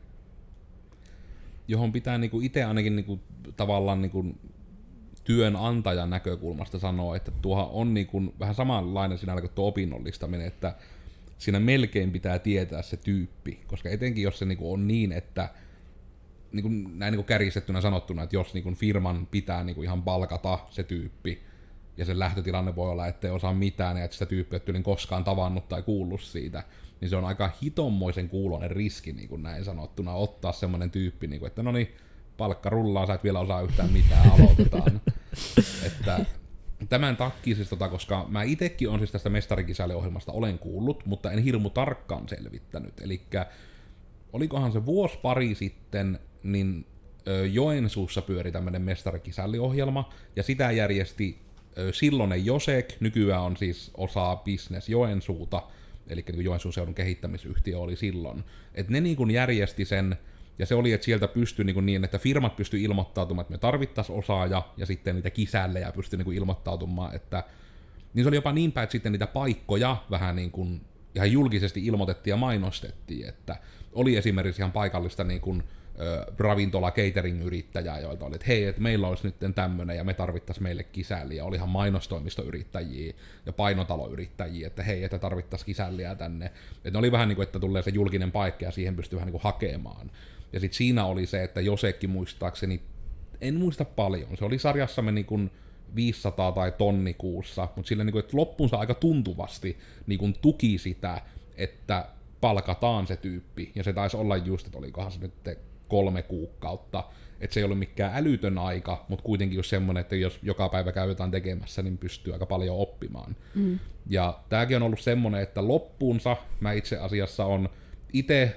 Johon pitää niinku itse ainakin niinku tavallaan niinku työnantajan näkökulmasta sanoa, että tuohan on niinku vähän samanlainen sinällä kuin tuo opinnollistaminen, että siinä melkein pitää tietää se tyyppi, koska etenkin jos se niinku on niin, että niinku, näin niinku kärjistettynä sanottuna, että jos niinku firman pitää niinku ihan palkata se tyyppi, ja sen lähtötilanne voi olla, ettei osaa mitään, ja että sitä tyyppiä et tyylin koskaan tavannut tai kuullut siitä, niin se on aika hitommoisen kuuloinen riski, niin kuin näin sanottuna, ottaa semmoinen tyyppi, niin kuin, että no niin, palkka rullaa, sä et vielä osaa yhtään mitään, aloitetaan. Että tämän takia siis tota, koska mä itekin on siis tästä mestarikisäliohjelmasta olen kuullut, mutta en hirmu tarkkaan selvittänyt. Elikkä olikohan se vuosi pari sitten, niin ö, Joensuussa pyöri tämmönen mestarikisäliohjelma, ja sitä järjesti ö, silloinen Josek, nykyään on siis osa Business Joensuuta, eli niin Joensuun seudun kehittämisyhtiö oli silloin. Että ne niin kuin järjesti sen, ja se oli, että sieltä pystyi niin, niin että firmat pystyi ilmoittautumaan, että me tarvittaisiin osaaja, ja sitten niitä kisällejä pystyi niin kuin ilmoittautumaan, että niin se oli jopa niin päin, että sitten niitä paikkoja vähän niin kuin ihan julkisesti ilmoitettiin ja mainostettiin, että oli esimerkiksi ihan paikallista niin kuin, ö, ravintola catering-yrittäjää, joilta oli, että hei, että meillä olisi nyt tämmöinen, ja me tarvittaisiin meille kisälliä, ja oli ihan mainostoimistoyrittäjiä ja painotaloyrittäjiä, että hei, että tarvittaisiin kisälliä tänne. Että ne oli vähän niin kuin, että tulee se julkinen paikka, ja siihen pystyy vähän niin kuin hakemaan. Ja sitten siinä oli se, että Josekki muistaakseni, en muista paljon, se oli sarjassamme niin kuin viisisataa tai tonni kuussa, mutta sillä niin kuin, että loppuunsa aika tuntuvasti niin kuin tuki sitä, että palkataan se tyyppi, ja se taisi olla just, että olikohan se nyt kolme kuukautta, että se ei ollut mikään älytön aika, mutta kuitenkin just semmoinen, että jos joka päivä käy jotain tekemässä, niin pystyy aika paljon oppimaan. Mm. Ja tääkin on ollut semmoinen, että loppuunsa mä itse asiassa on itse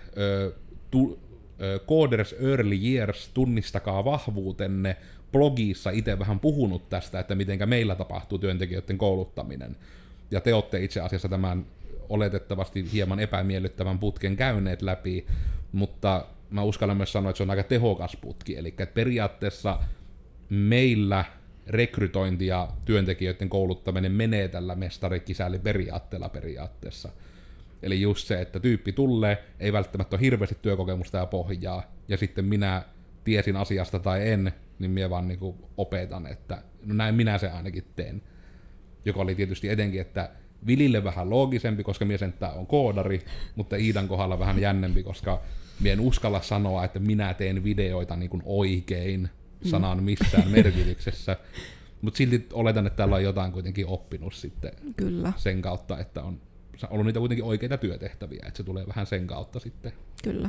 Coders Early Years, tunnistakaa vahvuutenne, blogissa itse vähän puhunut tästä, että mitenkä meillä tapahtuu työntekijöiden kouluttaminen. Ja te olette itse asiassa tämän oletettavasti hieman epämiellyttävän putken käyneet läpi, mutta mä uskallan myös sanoa, että se on aika tehokas putki. Eli että periaatteessa meillä rekrytointi ja työntekijöiden kouluttaminen menee tällä mestarikisälli-periaatteella periaatteessa. Eli just se, että tyyppi tulee, ei välttämättä ole hirveästi työkokemusta ja pohjaa, ja sitten minä tiesin asiasta tai en, niin minä vaan niinku opetan, että no näin minä se ainakin teen. Joka oli tietysti etenkin, että Vilille vähän loogisempi, koska minä sentään on koodari, mutta Iidan kohdalla vähän jännempi, koska minä en uskalla sanoa, että minä teen videoita niin kuin oikein sanan missään merkityksessä. Mutta silti oletan, että täällä on jotain kuitenkin oppinut sitten Kyllä. sen kautta, että on ollut niitä kuitenkin oikeita työtehtäviä, että se tulee vähän sen kautta sitten. Kyllä.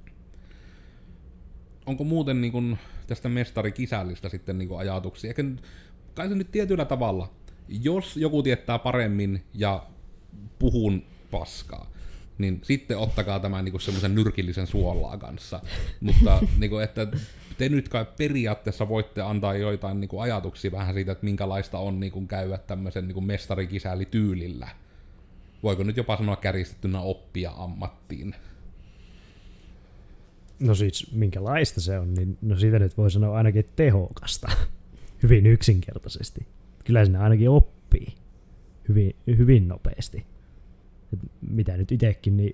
Onko muuten niin kuin tästä mestarikisälistä sitten niin kuin ajatuksia? Eikä, kai se nyt tietyllä tavalla, jos joku tietää paremmin ja puhun paskaa, niin sitten ottakaa tämän niin kuin semmoisen nyrkillisen suolaa kanssa. Mutta niin kuin, että te nyt kai periaatteessa voitte antaa joitain niin kuin ajatuksia vähän siitä, että minkälaista on niin kuin käydä tämmöisen niin kuin mestarikisällityylillä. Voiko nyt jopa sanoa kärjistettynä oppia ammattiin? No siis minkälaista se on, niin no siitä nyt voi sanoa ainakin tehokasta. Hyvin yksinkertaisesti. Kyllä sinne ainakin oppii hyvin, hyvin nopeasti. Et mitä nyt itsekin, niin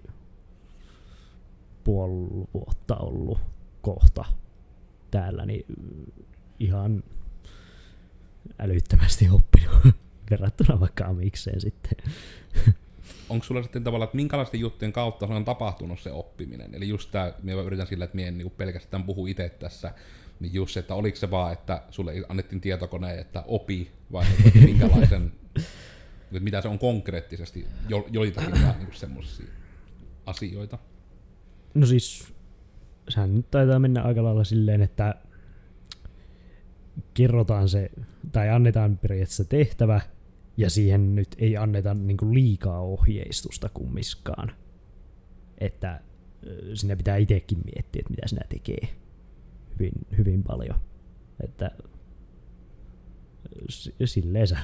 puoli vuotta ollut kohta täällä, niin ihan älyttömästi oppinut verrattuna vaikka amikseen sitten. Onko sulla sitten tavallaan, että minkälaisten juttujen kautta on tapahtunut se oppiminen? Eli just tämä, minä yritän sillä, että minä en niin pelkästään puhu itse tässä, niin just se, että oliko se vaan, että sulle annettiin tietokone, että opi, vai että minkälaisen, että mitä se on konkreettisesti, jo, joitakin niin semmoisia asioita? No siis, sehän nyt taitaa mennä aika lailla silleen, että kerrotaan se, tai annetaan periaatteessa tehtävä, ja siihen nyt ei anneta niinku liikaa ohjeistusta kummiskaan. Että sinne pitää itsekin miettiä, että mitä sinä tekee hyvin, hyvin paljon. Että silleensä.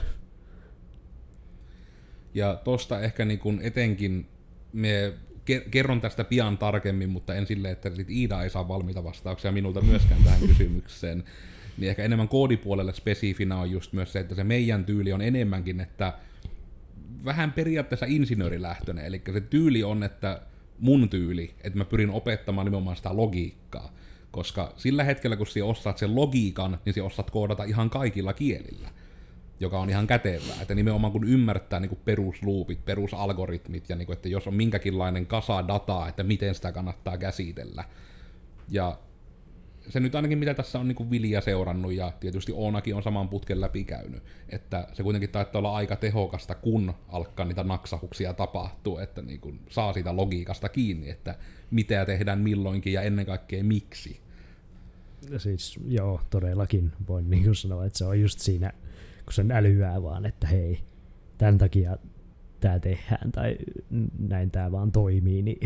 Ja tosta ehkä niin kun etenkin, me kerron tästä pian tarkemmin, mutta en silleen, että sit Iida ei saa valmiita vastauksia minulta myöskään tähän kysymykseen. Niin ehkä enemmän koodipuolelle spesifinä on just myös se, että se meidän tyyli on enemmänkin, että vähän periaatteessa insinöörilähtöinen. Eli se tyyli on, että mun tyyli, että mä pyrin opettamaan nimenomaan sitä logiikkaa. Koska sillä hetkellä, kun sinä osaat sen logiikan, niin sinä osaat koodata ihan kaikilla kielillä. joka on ihan kätevää. Että nimenomaan kun ymmärtää niin kuin perusluupit, perusalgoritmit, ja niin kuin, että jos on minkäkinlainen kasa dataa, että miten sitä kannattaa käsitellä. Ja se nyt ainakin mitä tässä on niin kuin Vilja seurannut, ja tietysti Oonakin on saman putken läpi käynyt, että se kuitenkin taitaa olla aika tehokasta, kun alkaa niitä naksahuksia tapahtuu, että niin kuin saa siitä logiikasta kiinni, että mitä tehdään milloinkin ja ennen kaikkea miksi. Siis joo, todellakin voin niin kuin sanoa, että se on just siinä, kun sen älyää vaan, että hei, tämän takia tämä tehdään tai näin tämä vaan toimii, niin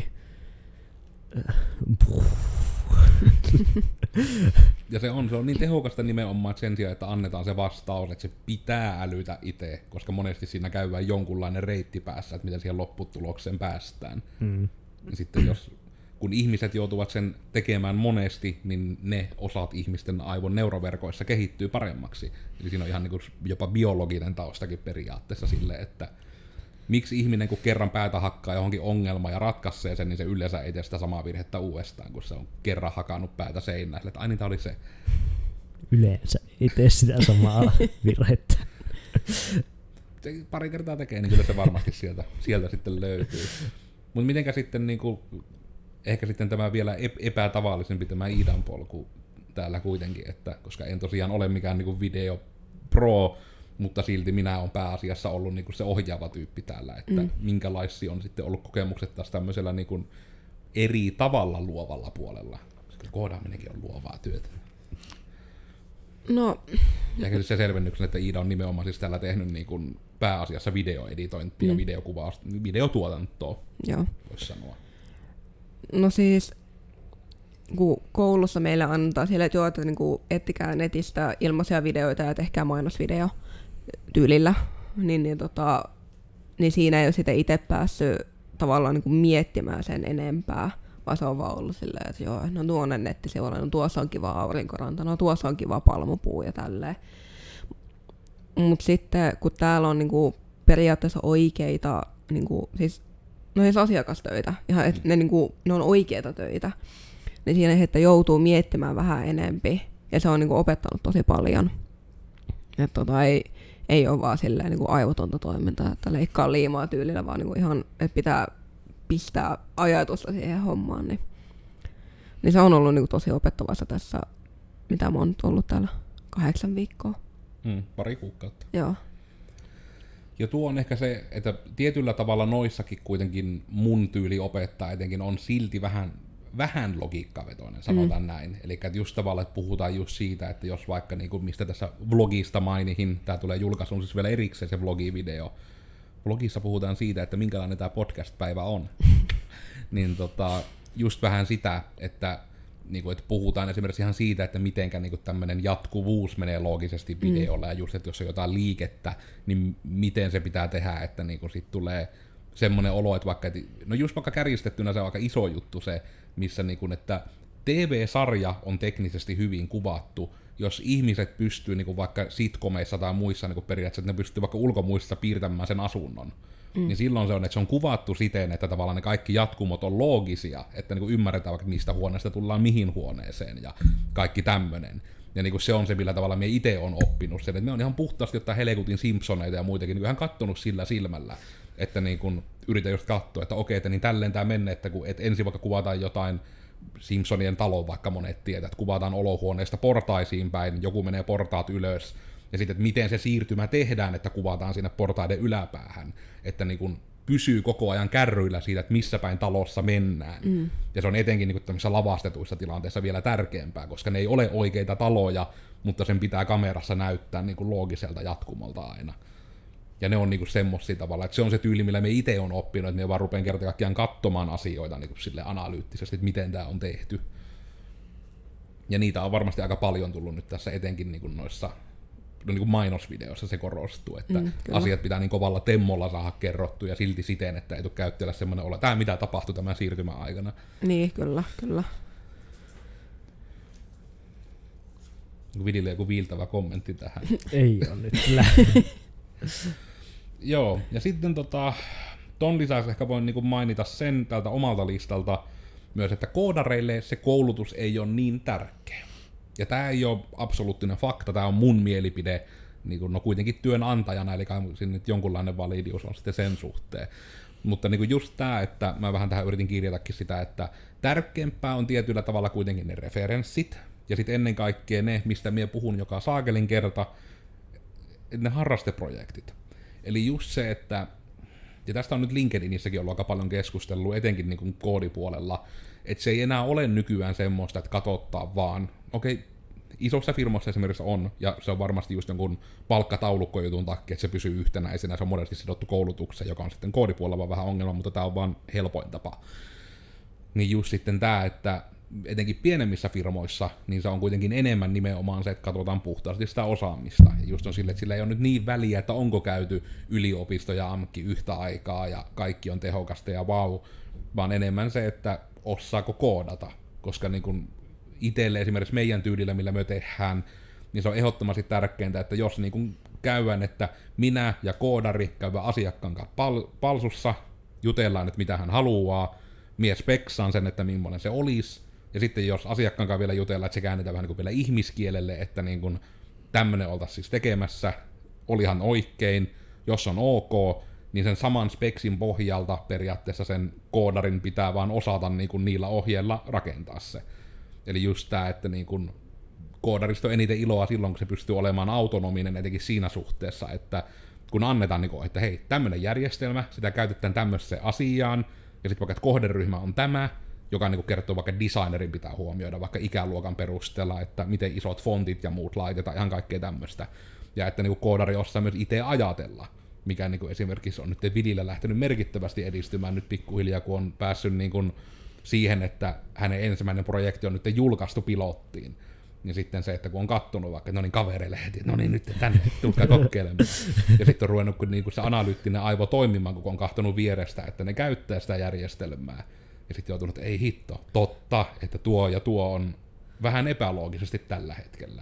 ja se on, se on niin tehokasta nimenomaan, että sen sijaan, että annetaan se vastaus, että se pitää älytä itse, koska monesti siinä käydään jonkunlainen reitti päässä, että miten siihen lopputulokseen päästään. Mm. Sitten jos, kun ihmiset joutuvat sen tekemään monesti, niin ne osat ihmisten aivon neuroverkoissa kehittyy paremmaksi. Eli siinä on ihan niin kuin jopa biologinen taustakin periaatteessa silleen, että miksi ihminen, kun kerran päätä hakkaa johonkin ongelmaan ja ratkaisee sen, niin se yleensä ei tee sitä samaa virhettä uudestaan, kun se on kerran hakannut päätä seinään. Että ai niin, tää oli se. Yleensä ei tee sitä samaa virhettä. Se pari kertaa tekee, niin kyllä se varmasti sieltä, sieltä sitten löytyy. Mutta mitenkä sitten, niin kuin, ehkä sitten tämä vielä epätavallisempi tämä Iidan polku täällä kuitenkin, että, koska en tosiaan ole mikään niin kuin video pro, mutta silti minä olen pääasiassa ollut niin kuin se ohjaava tyyppi täällä, että mm. minkälaisia on sitten ollut kokemukset taas tämmöisellä niin kuin eri tavalla luovalla puolella. Koska koodaaminenkin on luovaa työtä. No. Ja ehkä se selvennyksen, että Iida on nimenomaan siis täällä tehnyt niin kuin pääasiassa videoeditointia, mm. videokuvaa, videotuotantoa, joo, voisi sanoa. No siis, kun koulussa meille antaa siellä, että joo, että niin kuin ettikää netistä ilmaisia videoita ja tehkää mainosvideo tyylillä, niin, niin, tota, niin siinä ei ole sitten itse päässyt tavallaan niin kuin miettimään sen enempää, vaan se on vaan ollut silleen, että joo, no tuonne nettisivuilla, no tuossa on kiva aurinkoranta, no tuossa on kiva palmupuu ja tälleen. Mutta sitten kun täällä on niin kuin periaatteessa oikeita, niin kuin, siis, no siis asiakastöitä, ihan, että ne, niin kuin, ne on oikeita töitä, niin siinä että joutuu miettimään vähän enempi, ja se on niin kuin opettanut tosi paljon. Että tota, ei, ei ole vaan silleen niin kuin aivotonta toimintaa, että leikkaa liimaa tyylillä, vaan niin kuin ihan, että pitää pistää ajatusta siihen hommaan. Niin, niin se on ollut niin kuin tosi opettavaista tässä, mitä mä oon nyt ollut täällä kahdeksan viikkoa. Hmm, pari kuukautta. Joo. Ja tuo on ehkä se, että tietyllä tavalla noissakin kuitenkin mun tyyli opettaa etenkin on silti vähän, vähän logiikkavetoinen, sanotaan mm. näin. Eli just tavallaan, että puhutaan just siitä, että jos vaikka, niin kuin mistä tässä vlogista mainihin, tää tulee julkaisuun siis vielä erikseen se vlogivideo. Vlogissa puhutaan siitä, että minkälainen tää podcast-päivä on. niin tota, just vähän sitä, että niin kuin, että puhutaan esimerkiksi ihan siitä, että mitenkä niin kuin tämmöinen jatkuvuus menee loogisesti videolla, mm. ja just, että jos on jotain liikettä, niin miten se pitää tehdä, että niin kuin sit tulee semmoinen olo, että vaikka, no just vaikka kärjistettynä se on aika iso juttu se, missä niin kuin, että T V-sarja on teknisesti hyvin kuvattu, jos ihmiset pystyy niin kuin vaikka sitcomeissa tai muissa niin kuin periaatteessa, että ne pystyy vaikka ulkomuistissa piirtämään sen asunnon, mm. niin silloin se on, että se on kuvattu siten, että tavallaan ne kaikki jatkumot on loogisia, että niin kuin ymmärretään vaikka mistä huoneesta tullaan mihin huoneeseen ja kaikki tämmöinen. Ja niin kuin se on se, millä tavalla me itse on oppinut sen, että me on ihan puhtaasti jotain Helekutin Simpsoneita ja muitakin niin ihan kattonut sillä silmällä, että niin kuin yritän just katsoa, että okei, että niin tälleen tämä menee, että kun, et ensin vaikka kuvataan jotain Simpsonien talon, vaikka monet tietää, että kuvataan olohuoneesta portaisiin päin, joku menee portaat ylös, ja sitten, että miten se siirtymä tehdään, että kuvataan sinne portaiden yläpäähän, että niin kun pysyy koko ajan kärryillä siitä, että missä päin talossa mennään. Mm. Ja se on etenkin niin tämmöisissä lavastetuissa tilanteissa vielä tärkeämpää, koska ne ei ole oikeita taloja, mutta sen pitää kamerassa näyttää niin kuin loogiselta jatkumolta aina. Ja ne on niinku semmosia tavalla, että se on se tyyli, millä me itse on oppinut, että me vaan rupean kerta kaikkiaan katsomaan asioita niinku sille analyyttisesti, että miten tämä on tehty. Ja niitä on varmasti aika paljon tullut nyt tässä etenkin niinku noissa niinku mainosvideoissa se korostuu, että mm, asiat pitää niin kovalla temmolla saada kerrottu ja silti siten, että ei tule käyttäjällä semmoinen olla, tämä mitä tapahtui tämän siirtymän aikana. Niin, kyllä, kyllä. Vidille joku viiltävä kommentti tähän. Ei ole nyt kyllä. Joo, ja sitten tota, ton lisäksi ehkä voin niinku mainita sen tältä omalta listalta myös, että koodareille se koulutus ei ole niin tärkeä. Ja tää ei ole absoluuttinen fakta, tää on mun mielipide, niin kuin, no kuitenkin työnantajana, eli siinä jonkunlainen validius on sitten sen suhteen. Mutta niin kuin just tämä, että mä vähän tähän yritin kirjatakin sitä, että tärkeämpää on tietyllä tavalla kuitenkin ne referenssit, ja sitten ennen kaikkea ne, mistä minä puhun joka saakelin kerta, ne harrasteprojektit. Eli just se, että, ja tästä on nyt LinkedInissäkin ollut aika paljon keskustelua, etenkin niin kuin koodipuolella, että se ei enää ole nykyään semmoista, että katsottaa vaan, okei, okay, isossa firmassa esimerkiksi on, ja se on varmasti just jonkun palkkataulukkojutun takia, että se pysyy yhtenäisenä, se on monesti sidottu koulutukseen, joka on sitten koodipuolella vähän ongelma, mutta tämä on vaan helpoin tapa. Niin just sitten tämä, että etenkin pienemmissä firmoissa, niin se on kuitenkin enemmän nimenomaan se, että katsotaan puhtaasti sitä osaamista. Ja just on sille, että sillä ei ole nyt niin väliä, että onko käyty yliopisto ja amkki yhtä aikaa, ja kaikki on tehokasta ja vau, vaan enemmän se, että osaako koodata, koska niin kun itselle esimerkiksi meidän tyylillä, millä me tehdään, niin se on ehdottomasti tärkeintä, että jos niin kun käydään, että minä ja koodari käyvän asiakkaan kanssa pal- palsussa, jutellaan, että mitä hän haluaa, mies speksaan sen, että millainen se olisi, ja sitten jos asiakkaan kanssa vielä jutellaan, että se käännetään vähän niin kuin vielä ihmiskielelle, että niin kun tämmöinen oltaisiin siis tekemässä, olihan oikein, jos on ok, niin sen saman speksin pohjalta periaatteessa sen koodarin pitää vaan osata niin kuin niillä ohjeilla rakentaa se. Eli just tämä, että niin kun koodarista on eniten iloa silloin, kun se pystyy olemaan autonominen etenkin siinä suhteessa, että kun annetaan, niin kun, että hei, tämmöinen järjestelmä, sitä käytetään tämmöiseen asiaan, ja sitten vaikka että kohderyhmä on tämä, joka niin kertoo vaikka designerin pitää huomioida vaikka ikäluokan perusteella, että miten isot fontit ja muut laitetaan, ihan kaikkea tämmöistä. Ja että niin koodari osaa myös itse ajatella, mikä niin esimerkiksi on nyt Vilillä lähtenyt merkittävästi edistymään nyt pikkuhiljaa, kun on päässyt niin kuin siihen, että hänen ensimmäinen projekti on nyt julkaistu pilottiin. Ja sitten se, että kun on kattonut vaikka, no niin kavereille heti, no niin nyt tänne, tulkaa kokeilemaan. Ja sitten on ruvennut niin kuin se analyyttinen aivo toimimaan, kun on katsonut vierestä, että ne käyttää sitä järjestelmää. Ja sitten joutunut, että ei hitto, totta, että tuo ja tuo on vähän epäloogisesti tällä hetkellä.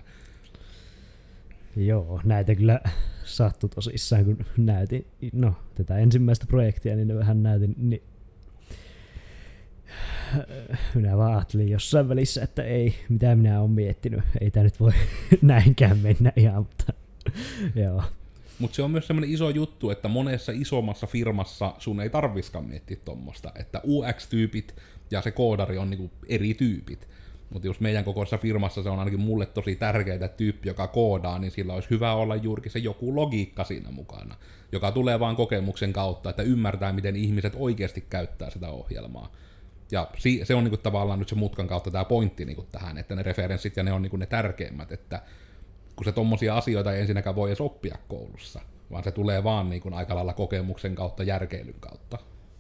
Joo, näitä kyllä sattui tosissaan, kun näytin, no tätä ensimmäistä projektia, niin ne vähän näytin, niin minä vaan ajattelin jossain välissä, että ei, mitä minä olen miettinyt, ei tämä nyt voi näinkään mennä ihan, mutta joo. Mutta se on myös semmoinen iso juttu, että monessa isommassa firmassa sun ei tarviskaan miettiä tuommoista, että U X-tyypit ja se koodari on niinku eri tyypit. Mutta jos meidän kokoisessa firmassa se on ainakin mulle tosi tärkeää, että tyyppi, joka koodaa, niin sillä olisi hyvä olla juurikin se joku logiikka siinä mukana, joka tulee vaan kokemuksen kautta, että ymmärtää, miten ihmiset oikeasti käyttää sitä ohjelmaa. Ja se on niinku tavallaan nyt se mutkan kautta tämä pointti niinku tähän, että ne referenssit ja ne on niinku ne tärkeimmät, että kun se tommosia asioita ei ensinnäkään voi edes oppia koulussa, vaan se tulee vaan niinku aika lailla kokemuksen kautta, järkeilyn kautta.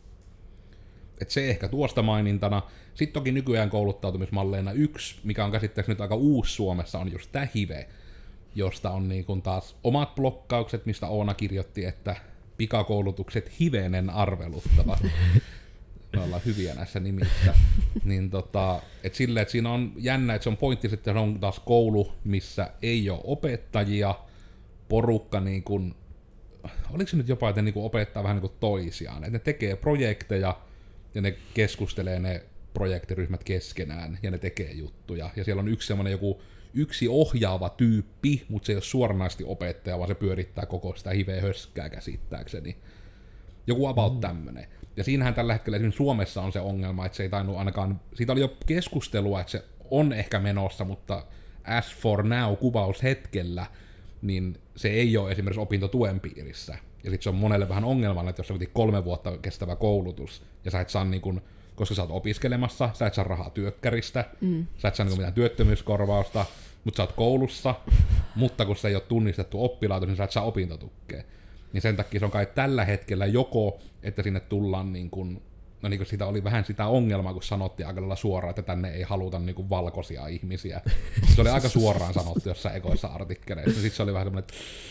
Et se ehkä tuosta mainintana. Sitten toki nykyään kouluttautumismalleina yksi, mikä on käsittääkseni nyt aika uusi Suomessa, on just tämä Hive, josta on niinku taas omat blokkaukset, mistä Oona kirjoitti, että pikakoulutukset hivenen arveluttava. Me ollaan hyviä näissä nimissä. Niin tota, et silleen, että siinä on jännä, että se on pointti, että se on taas koulu, missä ei ole opettajia, porukka niin kuin, oliko se nyt jopa, että ne niin kuin opettaa vähän niin kuin toisiaan, että ne tekee projekteja ja ne keskustelee ne projektiryhmät keskenään ja ne tekee juttuja. Ja siellä on yksi semmoinen joku yksi ohjaava tyyppi, mutta se ei ole suoranaisesti opettaja, vaan se pyörittää koko sitä hiveä höskää käsittääkseni. Joku about mm. tämmönen. Ja siinähän tällä hetkellä esimerkiksi Suomessa on se ongelma, että se ei tainnut ainakaan, siitä oli jo keskustelua, että se on ehkä menossa, mutta as for now kuvaushetkellä, niin se ei ole esimerkiksi opintotuen piirissä. Ja sitten se on monelle vähän ongelmana, että jos on kolme vuotta kestävä koulutus, ja sä et saa niin kun, koska sä oot opiskelemassa, sä et saa rahaa työkkäristä, mm. sä et saa niin mitään työttömyyskorvausta, mutta sä oot koulussa, mutta kun se ei ole tunnistettu oppilaitos, niin sä et saa opintotukea. Niin sen takia se on kai tällä hetkellä joko, että sinne tullaan niin kuin, no niin kuin sitä oli vähän sitä ongelmaa, kun sanottiin aika lailla suoraan, että tänne ei haluta niin kuin valkoisia ihmisiä. Se oli aika suoraan sanottu jossain ekoissa artikkeleissa. Sitten se oli vähän semmoinen,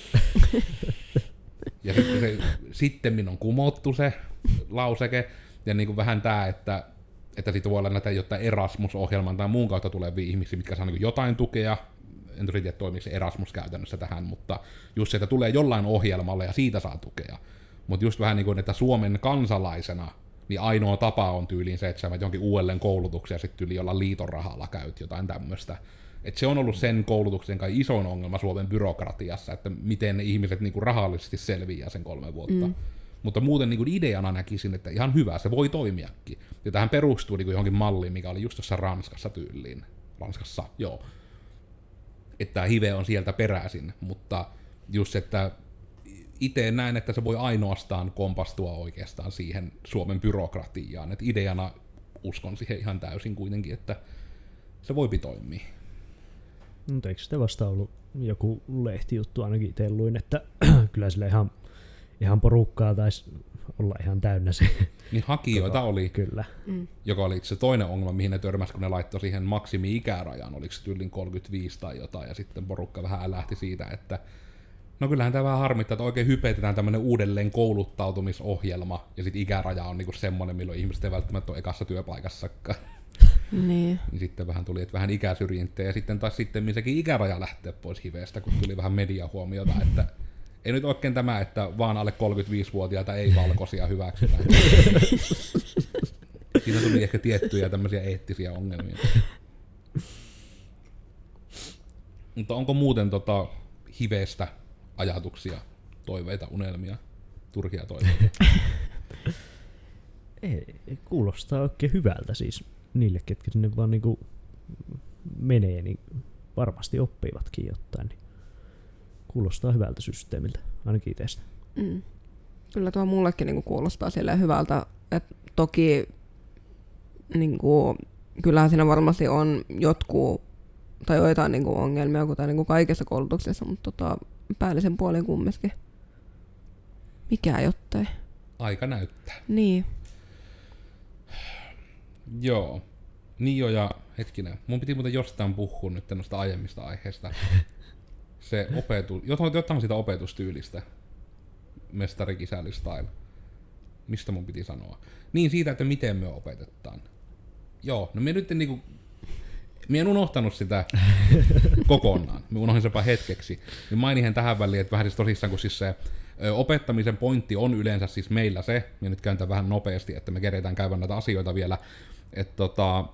että ja sitten se, sittemmin on kumottu se lauseke, ja niin kuin vähän tämä, että, että siitä voi olla näitä jotain Erasmus-ohjelman tai muun kautta tulevia ihmisiä, mitkä saa niin kuin jotain tukea. En tiedä, toimiiko se Erasmus käytännössä tähän, mutta just se, että tulee jollain ohjelmalle ja siitä saa tukea. Mutta just vähän niin kuin, että Suomen kansalaisena, niin ainoa tapa on tyyliin se, että sä menet jonkin uudelleen koulutuksen ja sitten tyyliin jollain liiton rahalla käyt jotain tämmöistä. Et se on ollut sen koulutuksen kai isoin ongelma Suomen byrokratiassa, että miten ne ihmiset niinku rahallisesti selviää sen kolme vuotta. Mm. Mutta muuten niinku ideana näkisin, että ihan hyvä, se voi toimiakin. Ja tähän perustuu niinku johonkin malliin, mikä oli just tuossa Ranskassa tyyliin. Ranskassa, joo. Että tämä hive on sieltä peräisin, mutta just, että itse näen, että se voi ainoastaan kompastua oikeastaan siihen Suomen byrokratiaan. Et ideana uskon siihen ihan täysin kuitenkin, että se voipi toimia. Mutta eikö sitä vasta ollut joku lehtijuttu ainakin itse luin, että kyllä sillä ihan, ihan porukkaa taisi olla ihan täynnä se. Niin hakijoita koko, oli, kyllä. Joka oli se toinen ongelma, mihin ne törmäsi, kun ne laittoi siihen maksimi-ikärajan, oliko se tyylin kolmekymmentäviisi tai jotain, ja sitten porukka vähän lähti siitä, että no kyllähän tämä vähän harmittaa, että oikein hypetetään tämmöinen uudelleen kouluttautumisohjelma, ja sitten ikäraja on niinku semmoinen, milloin ihmiset ei välttämättä ole ekassa työpaikassakaan. Niin. Niin sitten vähän tuli, että vähän ikäsyrjintää, ja sitten taas sitten sekin ikäraja lähtee pois hiveestä, kun tuli vähän mediahuomiota, että ei nyt oikein tämä, että vaan alle kolmekymmentäviisivuotiaita ei-valkoisia hyväksytään. Siinä tuli ehkä tiettyjä tämmöisiä eettisiä ongelmia. Mutta onko muuten tota hiveestä ajatuksia, toiveita, unelmia, turhia toiveita? Ei, kuulostaa oikein hyvältä siis niille, ketkä sinne vaan niinku menee, niin varmasti oppivatkin jotain. Niin kuulostaa hyvältä systeemiltä, ainakin itsestä. Mm. Kyllä tuo mullekin niinku kuulostaa silleen hyvältä, että toki niinku, kyllähän siinä varmasti on jotkut tai joitain niinku ongelmia, kuten niinku kaikessa koulutuksessa, mutta tota, päällisen puolin kumminkin. Mikä jottei. Aika näyttää. Niin. Joo. Niin jo, ja hetkinen. Mun piti muuten jostain puhua nyt noista aiemmista aiheista. Se opetus, jotain siitä opetustyylistä. Mestarikisälli-style. Mistä mun piti sanoa? Niin siitä, että miten me opetetaan. Joo, no me nyt niinku... Mie en unohtanut sitä kokonaan. Mä unohdin sepa hetkeksi. Niin mainihin tähän väliin, että vähän siis tosissaan, kun siis se ö, opettamisen pointti on yleensä siis meillä se, ja nyt käyn tämän vähän nopeasti, että me keretään käydä näitä asioita vielä, että tota,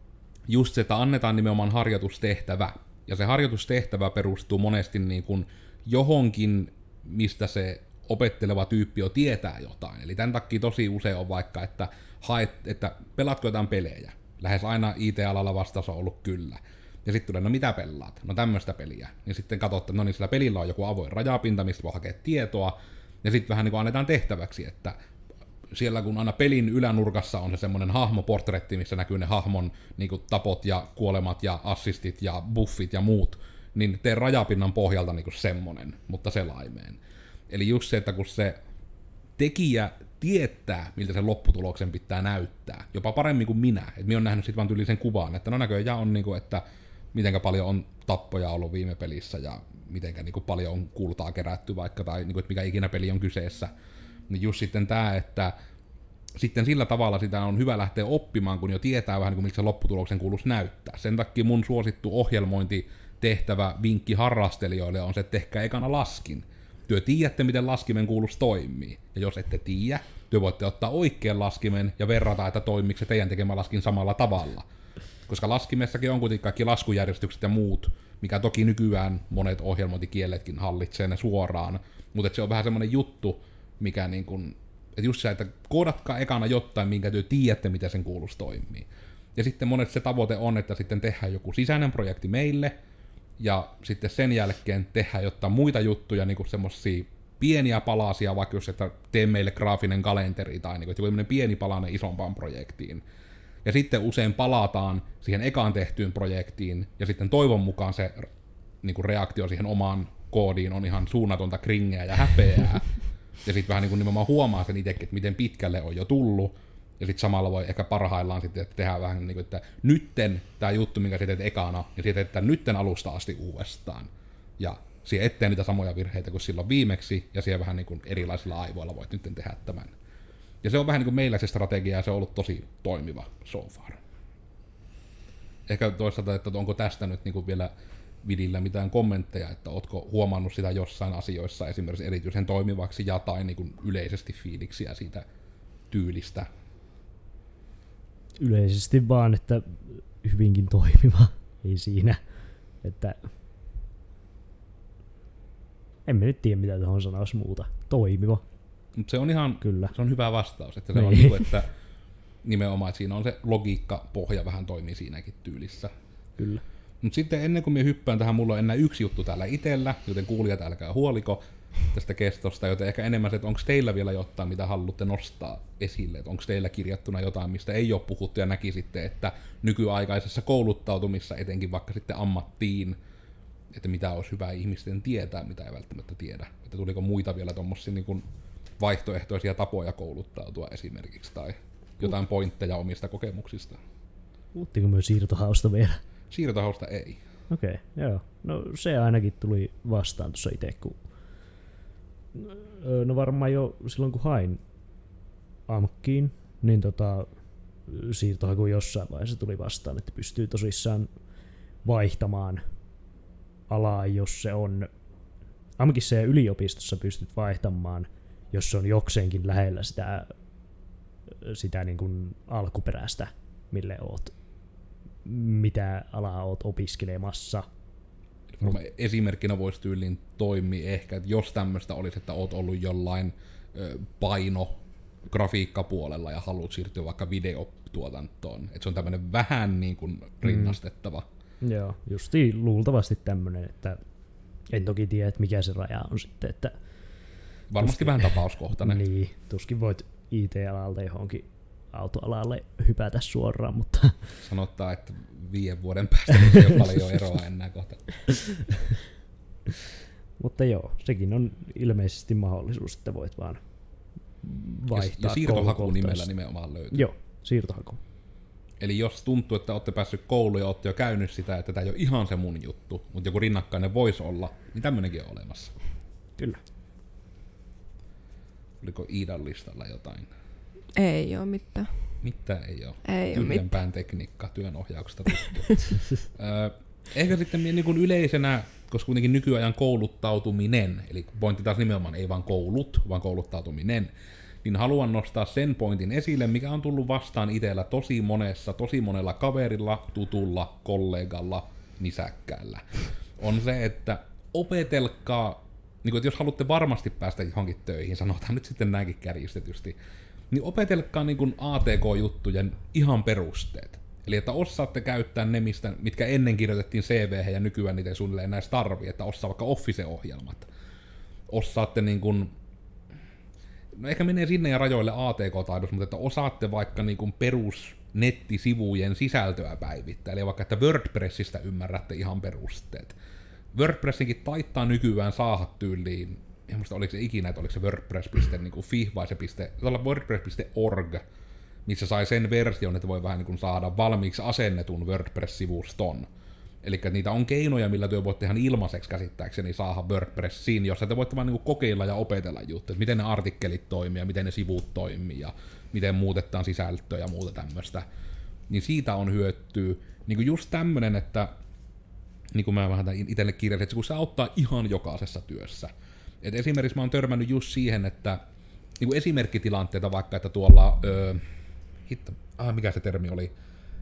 just se, että annetaan nimenomaan harjoitustehtävä. Ja se harjoitustehtävä perustuu monesti niin kuin johonkin, mistä se opetteleva tyyppi jo tietää jotain. Eli tämän takia tosi usein on vaikka, että, haet, että pelaatko jotain pelejä. Lähes aina I T-alalla vastaus on ollut kyllä. Ja sitten tulee, no mitä pelaat? No tämmöistä peliä. Ja sitten katsot, että no niin, sillä pelillä on joku avoin rajapinta, mistä voi hakea tietoa. Ja sitten vähän niin kuin annetaan tehtäväksi, että siellä kun aina pelin ylänurkassa on se semmoinen hahmoportretti, missä näkyy ne hahmon niin kuin tapot ja kuolemat ja assistit ja buffit ja muut, niin tee rajapinnan pohjalta niin kuin semmonen, mutta selaimeen. Eli just se, että kun se tekijä tietää, miltä sen lopputuloksen pitää näyttää, jopa paremmin kuin minä. Et minä olen nähnyt sitten vaan tyyli sen kuvan, että no näköjään on, niinku, että mitenkä paljon on tappoja ollut viime pelissä ja mitenkä niinku paljon on kultaa kerätty vaikka, tai niinku, että mikä ikinä peli on kyseessä. Niin just sitten tämä, että sitten sillä tavalla sitä on hyvä lähteä oppimaan, kun jo tietää vähän, niin miltä se lopputuloksen kuuluisi näyttää. Sen takia mun suosittu ohjelmointitehtävä vinkki harrastelijoille on se, että tehkää ekana laskin. Työ tiedätte, miten laskimen kuuluisi toimii. Ja jos ette tiedä, työ voitte ottaa oikean laskimen ja verrata, että toimiiko se teidän tekemä laskin samalla tavalla. Koska laskimessakin on kuitenkin kaikki laskujärjestykset ja muut, mikä toki nykyään monet ohjelmointikieletkin hallitsee ne suoraan. Mutta se on vähän semmoinen juttu, mikä niin kun, että just se, että koodatkaa ekana jotain, minkä työ tiedätte, miten sen kuuluisi toimii. Ja sitten monet se tavoite on, että sitten tehdään joku sisäinen projekti meille, ja sitten sen jälkeen tehdään jotain muita juttuja, niin kuin semmosia pieniä palasia, vaikka jos että tee meille graafinen kalenteri tai niin kuin, että pieni palanen isompaan projektiin. Ja sitten usein palataan siihen ekaan tehtyyn projektiin, ja sitten toivon mukaan se niin kuin reaktio siihen omaan koodiin on ihan suunnatonta kringeä ja häpeää. Ja sitten vähän niin kuin nimenomaan huomaa sen itsekin, että miten pitkälle on jo tullut. Ja sitten samalla voi ehkä parhaillaan sitten että tehdään vähän niin kuin, että nytten tämä juttu, minkä sä teet ekana, ja sitten että nytten alusta asti uudestaan. Ja siihen eteen niitä samoja virheitä kuin silloin viimeksi, ja siihen vähän niin kuin erilaisilla aivoilla voit nytten tehdä tämän. Ja se on vähän niin kuin meillä se strategia, ja se on ollut tosi toimiva so far. Ehkä toisaalta, että onko tästä nyt niin kuin vielä vidillä mitään kommentteja, että ootko huomannut sitä jossain asioissa esimerkiksi erityisen toimivaksi ja tai niin kuin yleisesti fiiliksiä siitä tyylistä? Yleisesti vaan, että hyvinkin toimiva. Ei siinä Että en mä nyt tiedä, mitä tuohon sanoisi muuta. Toimiva. Mutta se on ihan Kyllä. Se on hyvä vastaus. Että, se Niin. on niin kuin, että nimenomaan että siinä on se logiikka, pohja vähän toimii siinäkin tyylissä. Kyllä. Mutta sitten ennen kuin minä hyppään tähän, mulla on enää yksi juttu täällä itsellä, joten kuulijat älkää huoliko tästä kestosta, joten ehkä enemmän se, että onko teillä vielä jotain, mitä haluatte nostaa esille, että onko teillä kirjattuna jotain, mistä ei ole puhuttu ja näkisitte, että nykyaikaisessa kouluttautumissa, etenkin vaikka sitten ammattiin, että mitä olisi hyvä ihmisten tietää, mitä ei välttämättä tiedä. Että tuliko muita vielä tuommoisia niin kuin vaihtoehtoisia tapoja kouluttautua esimerkiksi, tai jotain pointteja omista kokemuksista. Puhuttiinko myös siirtohausta vielä? Siirtohausta ei. Okei, okay, joo. No se ainakin tuli vastaan tuossa itse, kun no varmaan jo silloin kun hain AMKkiin, niin tota, siirtohaku jossain vaiheessa tuli vastaan, että pystyy tosissaan vaihtamaan alaa, jos se on AMKissa ja yliopistossa pystyt vaihtamaan, jos se on jokseenkin lähellä sitä, sitä niin kuin alkuperäistä, mille oot, mitä alaa oot opiskelemassa. Esimerkkinä voisi tyyliin toimia ehkä, että jos tämmöistä olisi, että oot ollut jollain ö, paino grafiikkapuolella ja haluat siirtyä vaikka videotuotantoon, että se on tämmöinen vähän niin kuin rinnastettava. Mm. Joo, justiin luultavasti tämmöinen, että en toki tiedä, että mikä se raja on sitten, että varmasti tuskin, vähän tapauskohtainen. Niin, tuskin voit I T-alalta johonkin autoalalle hypätä suoraan, mutta Sanottaa, että viiden vuoden päästä ei ole paljon eroa enää kohta. mutta joo, sekin on ilmeisesti mahdollisuus, että voit vaan vaihtaa Ja siirtohaku koulukohtaisesti. nimellä nimenomaan löytyy. Joo, siirtohaku. Eli jos tuntuu, että olette päässyt kouluun ja olette jo käynyt sitä, että tämä ei ole ihan se mun juttu, mutta joku rinnakkainen voisi olla, niin tämmöinenkin on olemassa. Kyllä. Oliko Iidan listalla jotain? Ei oo mitään. Mitä ei ole? Ei oo mitään. Tyhjänpään tekniikka työnohjauksesta tuttu. Ö, Ehkä sitten niin kuin yleisenä, koska kuitenkin nykyajan kouluttautuminen, eli pointti taas nimenomaan ei vaan koulut, vaan kouluttautuminen, niin haluan nostaa sen pointin esille, mikä on tullut vastaan itsellä tosi monessa, tosi monella kaverilla, tutulla, kollegalla, nisäkkäällä. On se, että opetelkaa, niin kuin, että jos haluatte varmasti päästä johonkin töihin, sanotaan nyt sitten näinkin kärjistetysti, niin opetelkaa niin kuin A T K-juttujen ihan perusteet. Eli että osaatte käyttää ne, mistä, mitkä ennen kirjoitettiin C V:hen ja nykyään niitä ei suunnilleen enää tarvii, että osaa vaikka Office-ohjelmat. Osaatte niin kuin, no ehkä menee sinne ja rajoille A T K-taidossa, mutta että osaatte vaikka niin kuin perus nettisivujen sisältöä päivittää, eli vaikka että WordPressistä ymmärrätte ihan perusteet. WordPressinkin taittaa nykyään saada tyyliin, en muista oliko se ikinä, että oliko se WordPress piste fi vai se piste, WordPress piste org, missä sai sen version, että voi vähän niin kuin saada valmiiksi asennetun WordPress-sivuston. Eli niitä on keinoja, millä työ voitte ihan ilmaiseksi käsittääkseni saada WordPressiin, jossa te voitte vaan niin kuin kokeilla ja opetella juttuja, että miten ne artikkelit toimii ja miten ne sivut toimii ja miten muutetaan sisältöä ja muuta tämmöistä. Niin siitä on hyötyä. Niin kuin just tämmönen, että niin kuin mä vähän itselle kirjasin, että kun se auttaa ihan jokaisessa työssä. Et esimerkiksi mä oon törmännyt just siihen, että niin kuin esimerkkitilanteita vaikka, että tuolla, öö, hitto, ah, mikä se termi oli,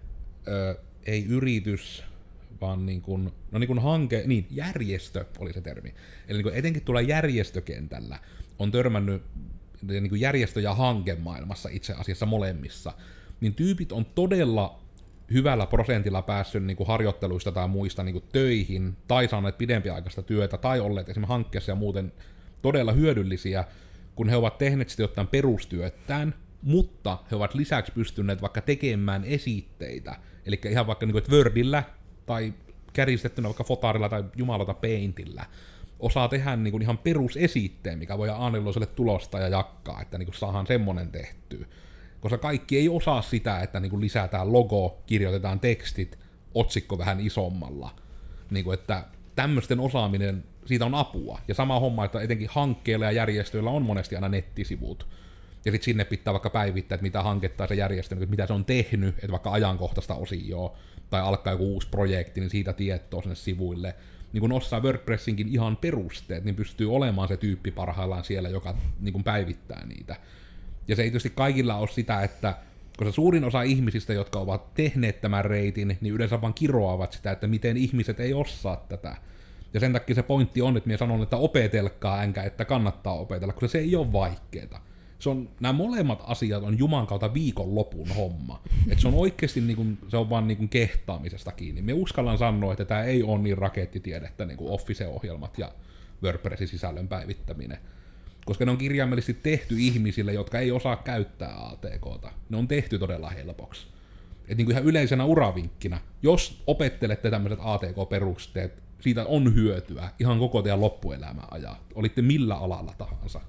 öö, ei yritys, vaan niin kuin, no niin kuin hanke, niin järjestö oli se termi. Eli niin kuin etenkin tuolla järjestökentällä on törmännyt niin kuin järjestö- ja hankemaailmassa itse asiassa molemmissa, niin tyypit on todella hyvällä prosentilla päässyt niin kuin harjoitteluista tai muista niin kuin töihin, tai saaneet pidempiaikaista työtä, tai olleet esimerkiksi hankkeessa ja muuten todella hyödyllisiä, kun he ovat tehneet sitten jotain perustyötään, mutta he ovat lisäksi pystyneet vaikka tekemään esitteitä, eli ihan vaikka niin kuin, että Wordillä tai kärjistettynä vaikka Fotarilla tai jumalata Paintillä, osaa tehdä niin kuin ihan perusesitteen, mikä voi aanilloiselle tulosta ja jakkaa, että niin kuin saadaan semmonen tehtyä. Koska kaikki ei osaa sitä, että niin kuin lisätään logo, kirjoitetaan tekstit, otsikko vähän isommalla. Niin kuin, että tämmöisten osaaminen, siitä on apua. Ja sama homma, että etenkin hankkeilla ja järjestöillä on monesti aina nettisivut. Ja sitten sinne pitää vaikka päivittää, että mitä hanketta se järjestö, että mitä se on tehnyt, että vaikka ajankohtaista osioa, tai alkaa joku uusi projekti, niin siitä tietoa sinne sivuille. Niin kun osaa WordPressinkin ihan perusteet, niin pystyy olemaan se tyyppi parhaillaan siellä, joka niin kun päivittää niitä. Ja se ei tietysti kaikilla ole sitä, että Koska suurin osa ihmisistä, jotka ovat tehneet tämän reitin, niin yleensä vaan kiroavat sitä, että miten ihmiset ei osaa tätä. Ja sen takia se pointti on, että minä sanon, että opetelkaa, enkä että kannattaa opetella, koska se ei ole vaikeeta. Se on, nämä molemmat asiat on Juman kautta viikonlopun homma. Että se on oikeasti niin kuin, se on vaan niin kuin kehtaamisesta kiinni. Me uskallan sanoa, että tämä ei ole niin rakettitiedettä niin kuin Office-ohjelmat ja WordPressin sisällön päivittäminen. Koska ne on kirjaimellisesti tehty ihmisille, jotka ei osaa käyttää A T K:ta. Ne on tehty todella helpoksi. Et niin kuin ihan yleisenä uravinkkinä, jos opettelette tämmöiset A T K-perusteet, siitä on hyötyä ihan koko teidän loppuelämän ajan. Olitte millä alalla tahansa.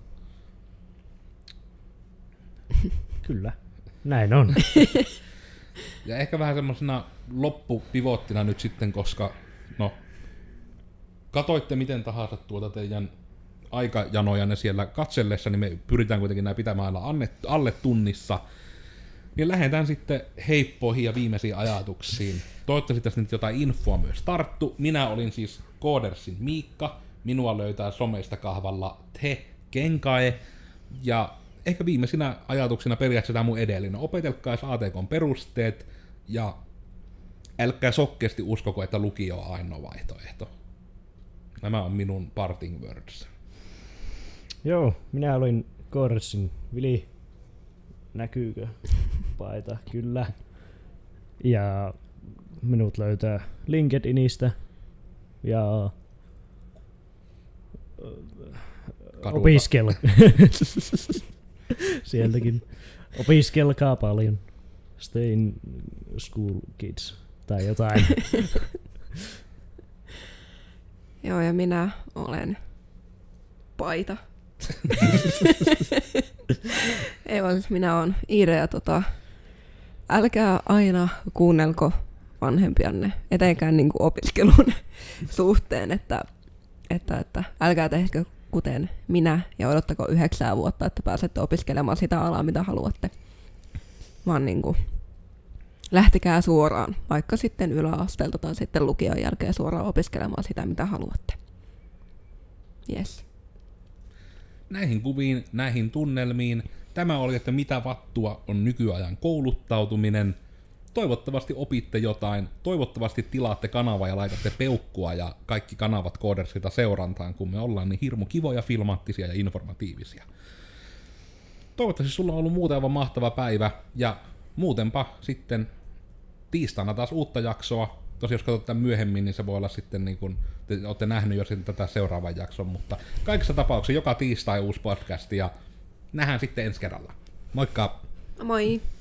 Kyllä, näin on. Ja ehkä vähän semmosena loppupivottina nyt sitten, koska no, katoitte miten tahansa tuota teidän aikajanojanne siellä katsellessa, niin me pyritään kuitenkin näin pitämään alle tunnissa. Niin lähdetään sitten heippoihin ja viimeisiin ajatuksiin. Toivottavasti tästä nyt jotain infoa myös tarttu. Minä olin siis Codersin Miikka. Minua löytää someista kahvalla Te Kenkae. Ja ehkä viimeisinä ajatuksina periaatteessa tämä mun edellinen. Opetelkaa A T K:n perusteet ja älkää sokkeasti uskoko, että lukio on ainoa vaihtoehto. Nämä on minun parting words. Joo, minä olin Codersin Vili. Näkyykö paita? Kyllä. Ja minut löytää LinkedInistä ja opiskel. Sieltäkin. Opiskelkaa paljon. Stay in school kids. Tai jotain. Joo, ja minä olen paita. Ei vaan, minä olen Iida ja tota, älkää aina kuunnelko vanhempianne, etenkään niin kuin opiskelun suhteen, että, että, että älkää tehkö kuten minä ja odottako yhdeksää vuotta, että pääsette opiskelemaan sitä alaa, mitä haluatte. Vaan niin kuin, lähtekää suoraan, vaikka sitten yläasteelta tai sitten lukion jälkeen suoraan opiskelemaan sitä, mitä haluatte. Yes. Näihin kuviin, näihin tunnelmiin. Tämä oli, että mitä vattua on nykyajan kouluttautuminen. Toivottavasti opitte jotain. Toivottavasti tilaatte kanavaa ja laitatte peukkua ja kaikki kanavat Codersilta seurantaan, kun me ollaan niin hirmu kivoja, filmaattisia ja informatiivisia. Toivottavasti sulla on ollut muuten aivan mahtava päivä ja muutenpa sitten tiistaina taas uutta jaksoa. Tosi jos katsot tämän myöhemmin, niin se voi olla sitten niin kuin, te olette nähnyt jo sitten tätä seuraavan jakson, mutta kaikissa tapauksissa joka tiistai uusi podcast ja nähdään sitten ensi kerralla. Moikka! Moi!